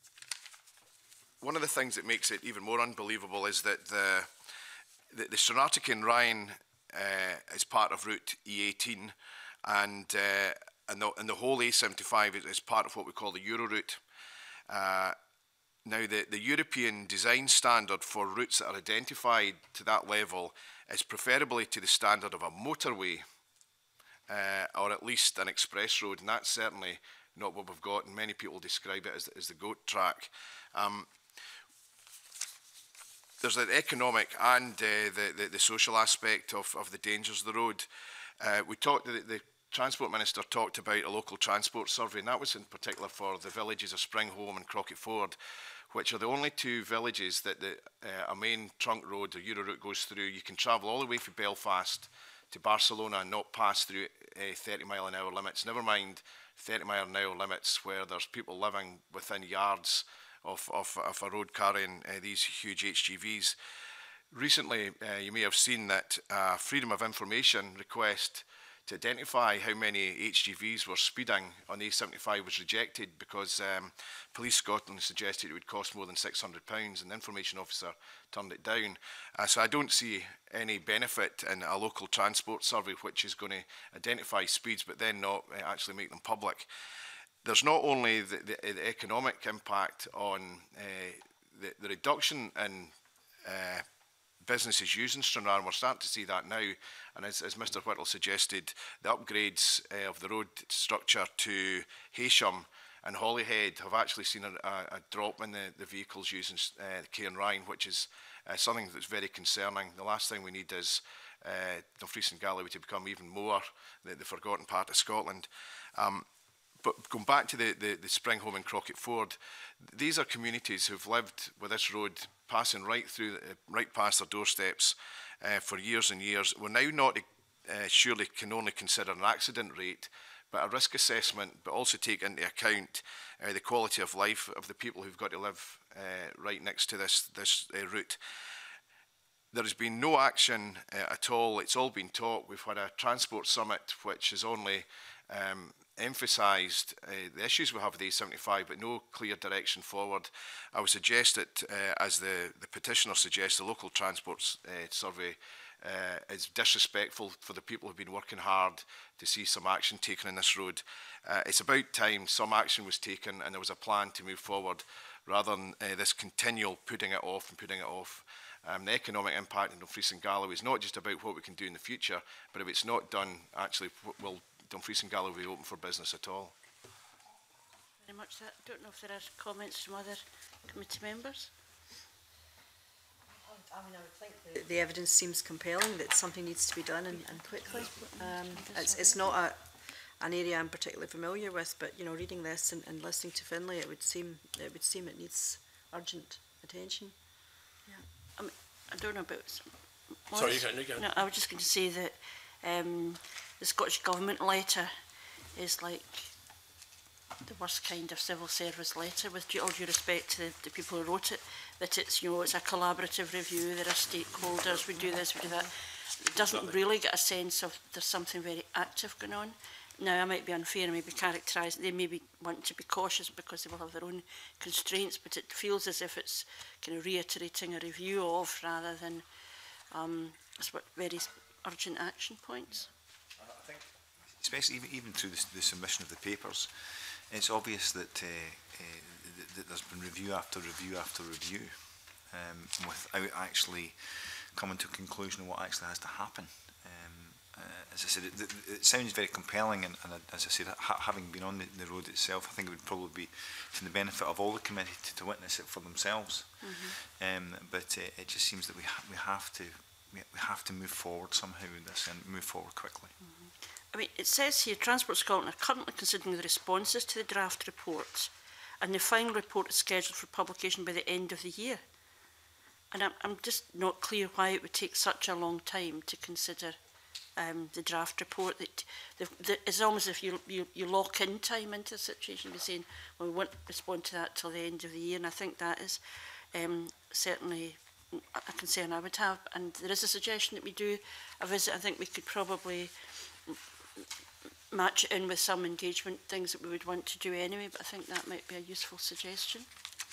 one of the things that makes it even more unbelievable is that the the, the Stranraer to Cairnryan uh, is part of Route E eighteen, and uh, and, the, and the whole A seventy-five is, is part of what we call the Euro route. Uh, now, the, the European design standard for routes that are identified to that level is preferably to the standard of a motorway. uh, or at least an express road, and that's certainly not what we've got, and many people describe it as, as the goat track. Um, there's the economic and uh, the, the, the social aspect of, of the dangers of the road. Uh, we talked, the, the Transport Minister talked about a local transport survey, and that was in particular for the villages of Springholm and Crockett Ford, which are the only two villages that the, uh, a main trunk road or Euro route goes through. You can travel all the way from Belfast to Barcelona and not pass through uh, thirty mile an hour limits, never mind thirty mile an hour limits where there's people living within yards of, of, of a road carrying uh, these huge H G Vs. Recently, uh, you may have seen that uh, Freedom of Information request to identify how many H G Vs were speeding on A seventy-five was rejected because um, Police Scotland suggested it would cost more than six hundred pounds, and the information officer turned it down. Uh, so I don't see any benefit in a local transport survey which is going to identify speeds but then not uh, actually make them public. There's not only the, the, the economic impact on uh, the, the reduction in uh, businesses using Stranraer. We're starting to see that now, and as, as Mr Whittle suggested, the upgrades uh, of the road structure to Heysham and Holyhead have actually seen a, a, a drop in the, the vehicles using uh, Cairn Ryan, which is uh, something that's very concerning. The last thing we need is uh, Dumfries and Galloway to become even more the, the forgotten part of Scotland. Um, But going back to the, the, the Springholm and Crockett Ford, these are communities who've lived with this road passing right through, uh, right past their doorsteps uh, for years and years. We're now not uh, surely can only consider an accident rate, but a risk assessment, but also take into account uh, the quality of life of the people who've got to live uh, right next to this, this uh, route. There has been no action uh, at all. It's all been talk. We've had a transport summit which is only um, emphasised uh, the issues we have with A seventy-five, but no clear direction forward. I would suggest that, uh, as the, the petitioner suggests, the local transport uh, survey uh, is disrespectful for the people who have been working hard to see some action taken on this road. Uh, it's about time some action was taken and there was a plan to move forward, rather than uh, this continual putting it off and putting it off. Um, the economic impact in Dumfries and Galloway is not just about what we can do in the future, but if it's not done, actually, will Dumfries and Galloway be open for business at all? Very much that. I don't know if there are comments from other committee members. I mean, I would think the, the evidence seems compelling that something needs to be done and, and quickly. Um, it's, it's not a, an area I'm particularly familiar with, but you know, reading this and, and listening to Finlay, it would seem it would seem it needs urgent attention. Yeah. I mean, I don't know about. Sorry, you can, you can. No, I was just going to say that um, the Scottish Government letter is like the worst kind of civil service letter, with due, all due respect to the, the people who wrote it, that it's, you know, it's a collaborative review, there are stakeholders, we do this, we do that. It doesn't really get a sense of there's something very active going on. Now, I might be unfair and maybe characterise, they maybe want to be cautious because they will have their own constraints, but it feels as if it's kind of reiterating a review of, rather than um, very urgent action points. I think, especially even, even through the, the submission of the papers, it's obvious that, uh, uh, that, that there's been review after review after review, um, without actually coming to a conclusion of what actually has to happen. Um, uh, as I said, it, it, it sounds very compelling, and, and as I said, ha having been on the, the road itself, I think it would probably be to the benefit of all the committee to, to witness it for themselves. Mm-hmm. um, but uh, it just seems that we, ha we have to we, we have to move forward somehow with this, and move forward quickly. Mm-hmm. I mean, it says here, Transport Scotland are currently considering the responses to the draft report, and the final report is scheduled for publication by the end of the year. And I'm, I'm just not clear why it would take such a long time to consider um, the draft report. That the, the, it's almost as if you, you, you lock in time into the situation. You're saying, well, we won't respond to that till the end of the year, and I think that is um, certainly a concern I would have. And there is a suggestion that we do a visit. I think we could probably match it in with some engagement things that we would want to do anyway, but I think that might be a useful suggestion.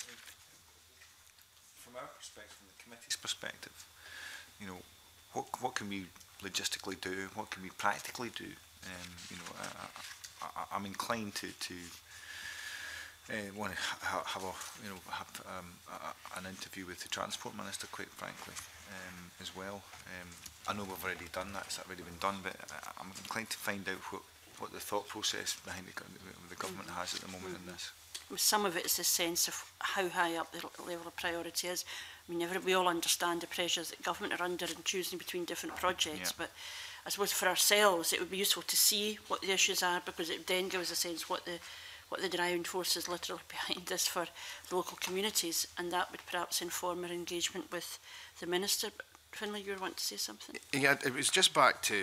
From our perspective, from the committee's perspective, you know, what what can we logistically do? What can we practically do? Um, you know, I, I, I'm inclined to to uh, want to ha have a you know have um, a, an interview with the Transport Minister, quite frankly, um, as well. Um, I know we've already done that; it's already been done, but I, I'm inclined to find out what what the thought process behind the, the government has at the moment mm-hmm. in this. Some of it is a sense of how high up the level of priority is. I mean, every, we all understand the pressures that government are under in choosing between different projects, yeah. but I suppose for ourselves it would be useful to see what the issues are, because it then gives a sense what the what the driving force is literally behind this for local communities, and that would perhaps inform our engagement with the Minister. But Finlay, you want to say something? Yeah, it was just back to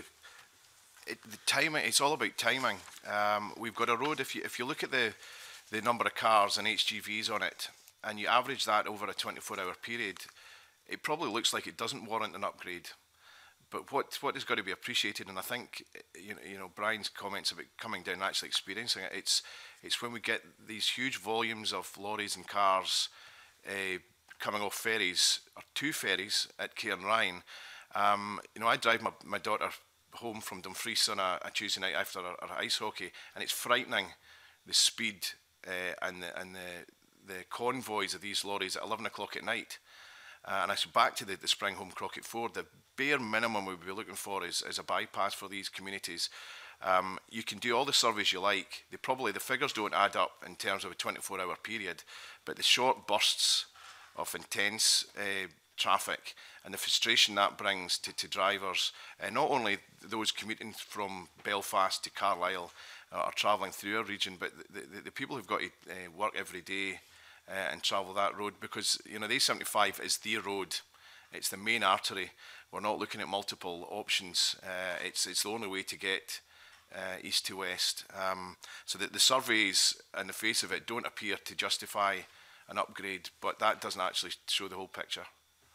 it, the timing. It's all about timing. Um, we've got a road. If you if you look at the the number of cars and H G Vs on it, and you average that over a twenty-four hour period, it probably looks like it doesn't warrant an upgrade. But what what has got to be appreciated, and I think you know, you know Brian's comments about coming down and actually experiencing it, it's it's when we get these huge volumes of lorries and cars uh, coming off ferries, or two ferries at Cairnryan. Um, you know, I drive my, my daughter home from Dumfries on a, a Tuesday night after our, our ice hockey, and it's frightening the speed uh, and the and the the convoys of these lorries at eleven o'clock at night. Uh, and I said back to the, the Spring Home Crockett Ford, the bare minimum we would be looking for is, is a bypass for these communities. Um, you can do all the surveys you like. They probably, the figures don't add up in terms of a twenty-four hour period, but the short bursts of intense uh, traffic and the frustration that brings to, to drivers, uh, not only those commuting from Belfast to Carlisle uh, or travelling through our region, but the, the, the people who've got to uh, work every day Uh, and travel that road, because you know the A seventy-five is the road, it's the main artery. We're not looking at multiple options. Uh, it's it's the only way to get uh, east to west. Um, so that the surveys in the face of it don't appear to justify an upgrade, but that doesn't actually show the whole picture.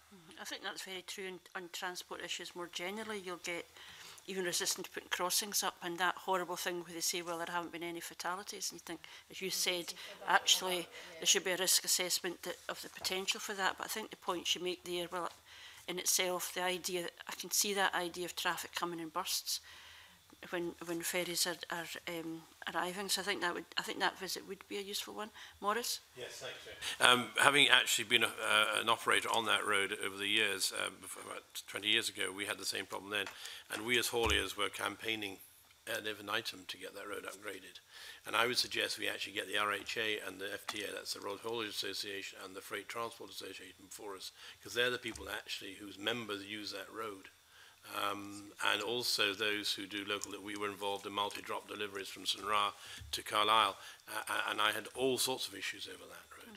I think that's very true on, on transport issues more generally. You'll get even resistant to putting crossings up, and that horrible thing where they say, well, there haven't been any fatalities, and you think, as you said, actually there should be a risk assessment that, of the potential for that. But I think the points you make there, well, in itself, the idea, I can see that idea of traffic coming in bursts when when ferries are, are um, arriving. So I think that would I think that visit would be a useful one. Morris? Yes, thanks. Um, having actually been a, uh, an operator on that road over the years, um, about twenty years ago, we had the same problem then, and we as hauliers were campaigning ad infinitum to get that road upgraded. And I would suggest we actually get the R H A and the F T A, that's the Road Haulage Association and the Freight Transport Association before us, because they're the people actually whose members use that road. Um, and also those who do local, that we were involved in multi-drop deliveries from St Ra to Carlisle, uh, and I had all sorts of issues over that road.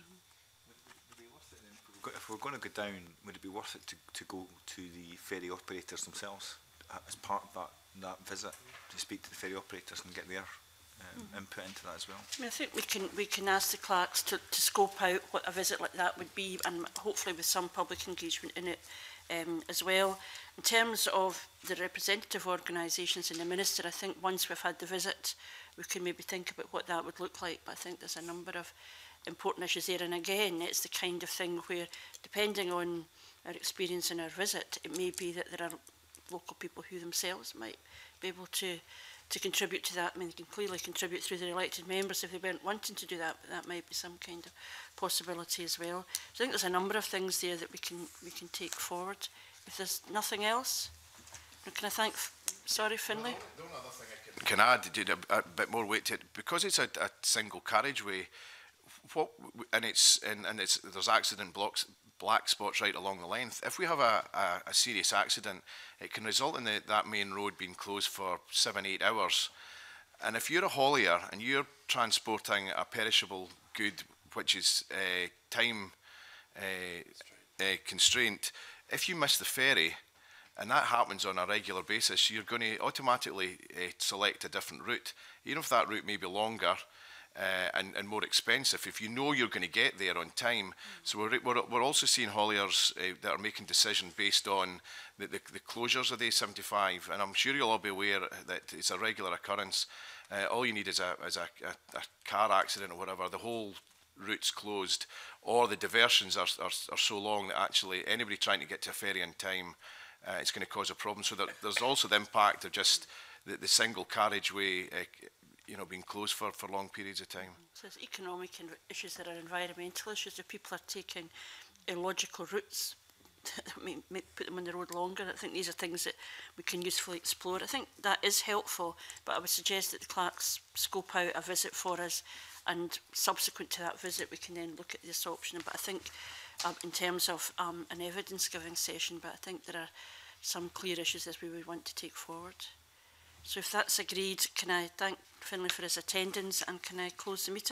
Mm-hmm. If we're going to go down, would it be worth it to, to go to the ferry operators themselves as part of that, that visit, to speak to the ferry operators and get their um, mm-hmm. input into that as well? I mean, I think we can we can ask the clerks to, to scope out what a visit like that would be, and hopefully with some public engagement in it um, as well. In terms of the representative organisations and the Minister, I think once we've had the visit, we can maybe think about what that would look like. But I think there's a number of important issues there. And again, it's the kind of thing where, depending on our experience in our visit, it may be that there are local people who themselves might be able to, to contribute to that. I mean, they can clearly contribute through their elected members if they weren't wanting to do that, but that might be some kind of possibility as well. So I think there's a number of things there that we can, we can take forward. If there's nothing else, can I thank, sorry, Finlay? Well, the only other thing I can, can add, did a, a bit more weight to it, because it's a, a single carriageway, what, and it's and, and it's there's accident blocks, black spots right along the length. If we have a, a, a serious accident, it can result in the, that main road being closed for seven, eight hours. And if you're a haulier and you're transporting a perishable good, which is uh, time uh, uh, constraint, if you miss the ferry, and that happens on a regular basis, you're going to automatically uh, select a different route, even if that route may be longer uh, and, and more expensive, if you know you're going to get there on time. Mm. So we're, we're, we're also seeing hauliers uh, that are making decisions based on the, the, the closures of the A seventy-five, and I'm sure you'll all be aware that it's a regular occurrence. Uh, all you need is a, is a, a, a car accident or whatever, the whole route's closed, or the diversions are, are, are so long that actually anybody trying to get to a ferry in time, uh, it's going to cause a problem. So there, there's also the impact of just the, the single carriageway uh, you know, being closed for, for long periods of time. So there's economic issues, there are environmental issues. If people are taking illogical routes that may, may put them on the road longer, I think these are things that we can usefully explore. I think that is helpful, but I would suggest that the clerks scope out a visit for us, and subsequent to that visit we can then look at this option. But I think um, in terms of um, an evidence-giving session, but I think there are some clear issues as we would want to take forward. So if that's agreed, can I thank Finlay for his attendance, and can I close the meeting?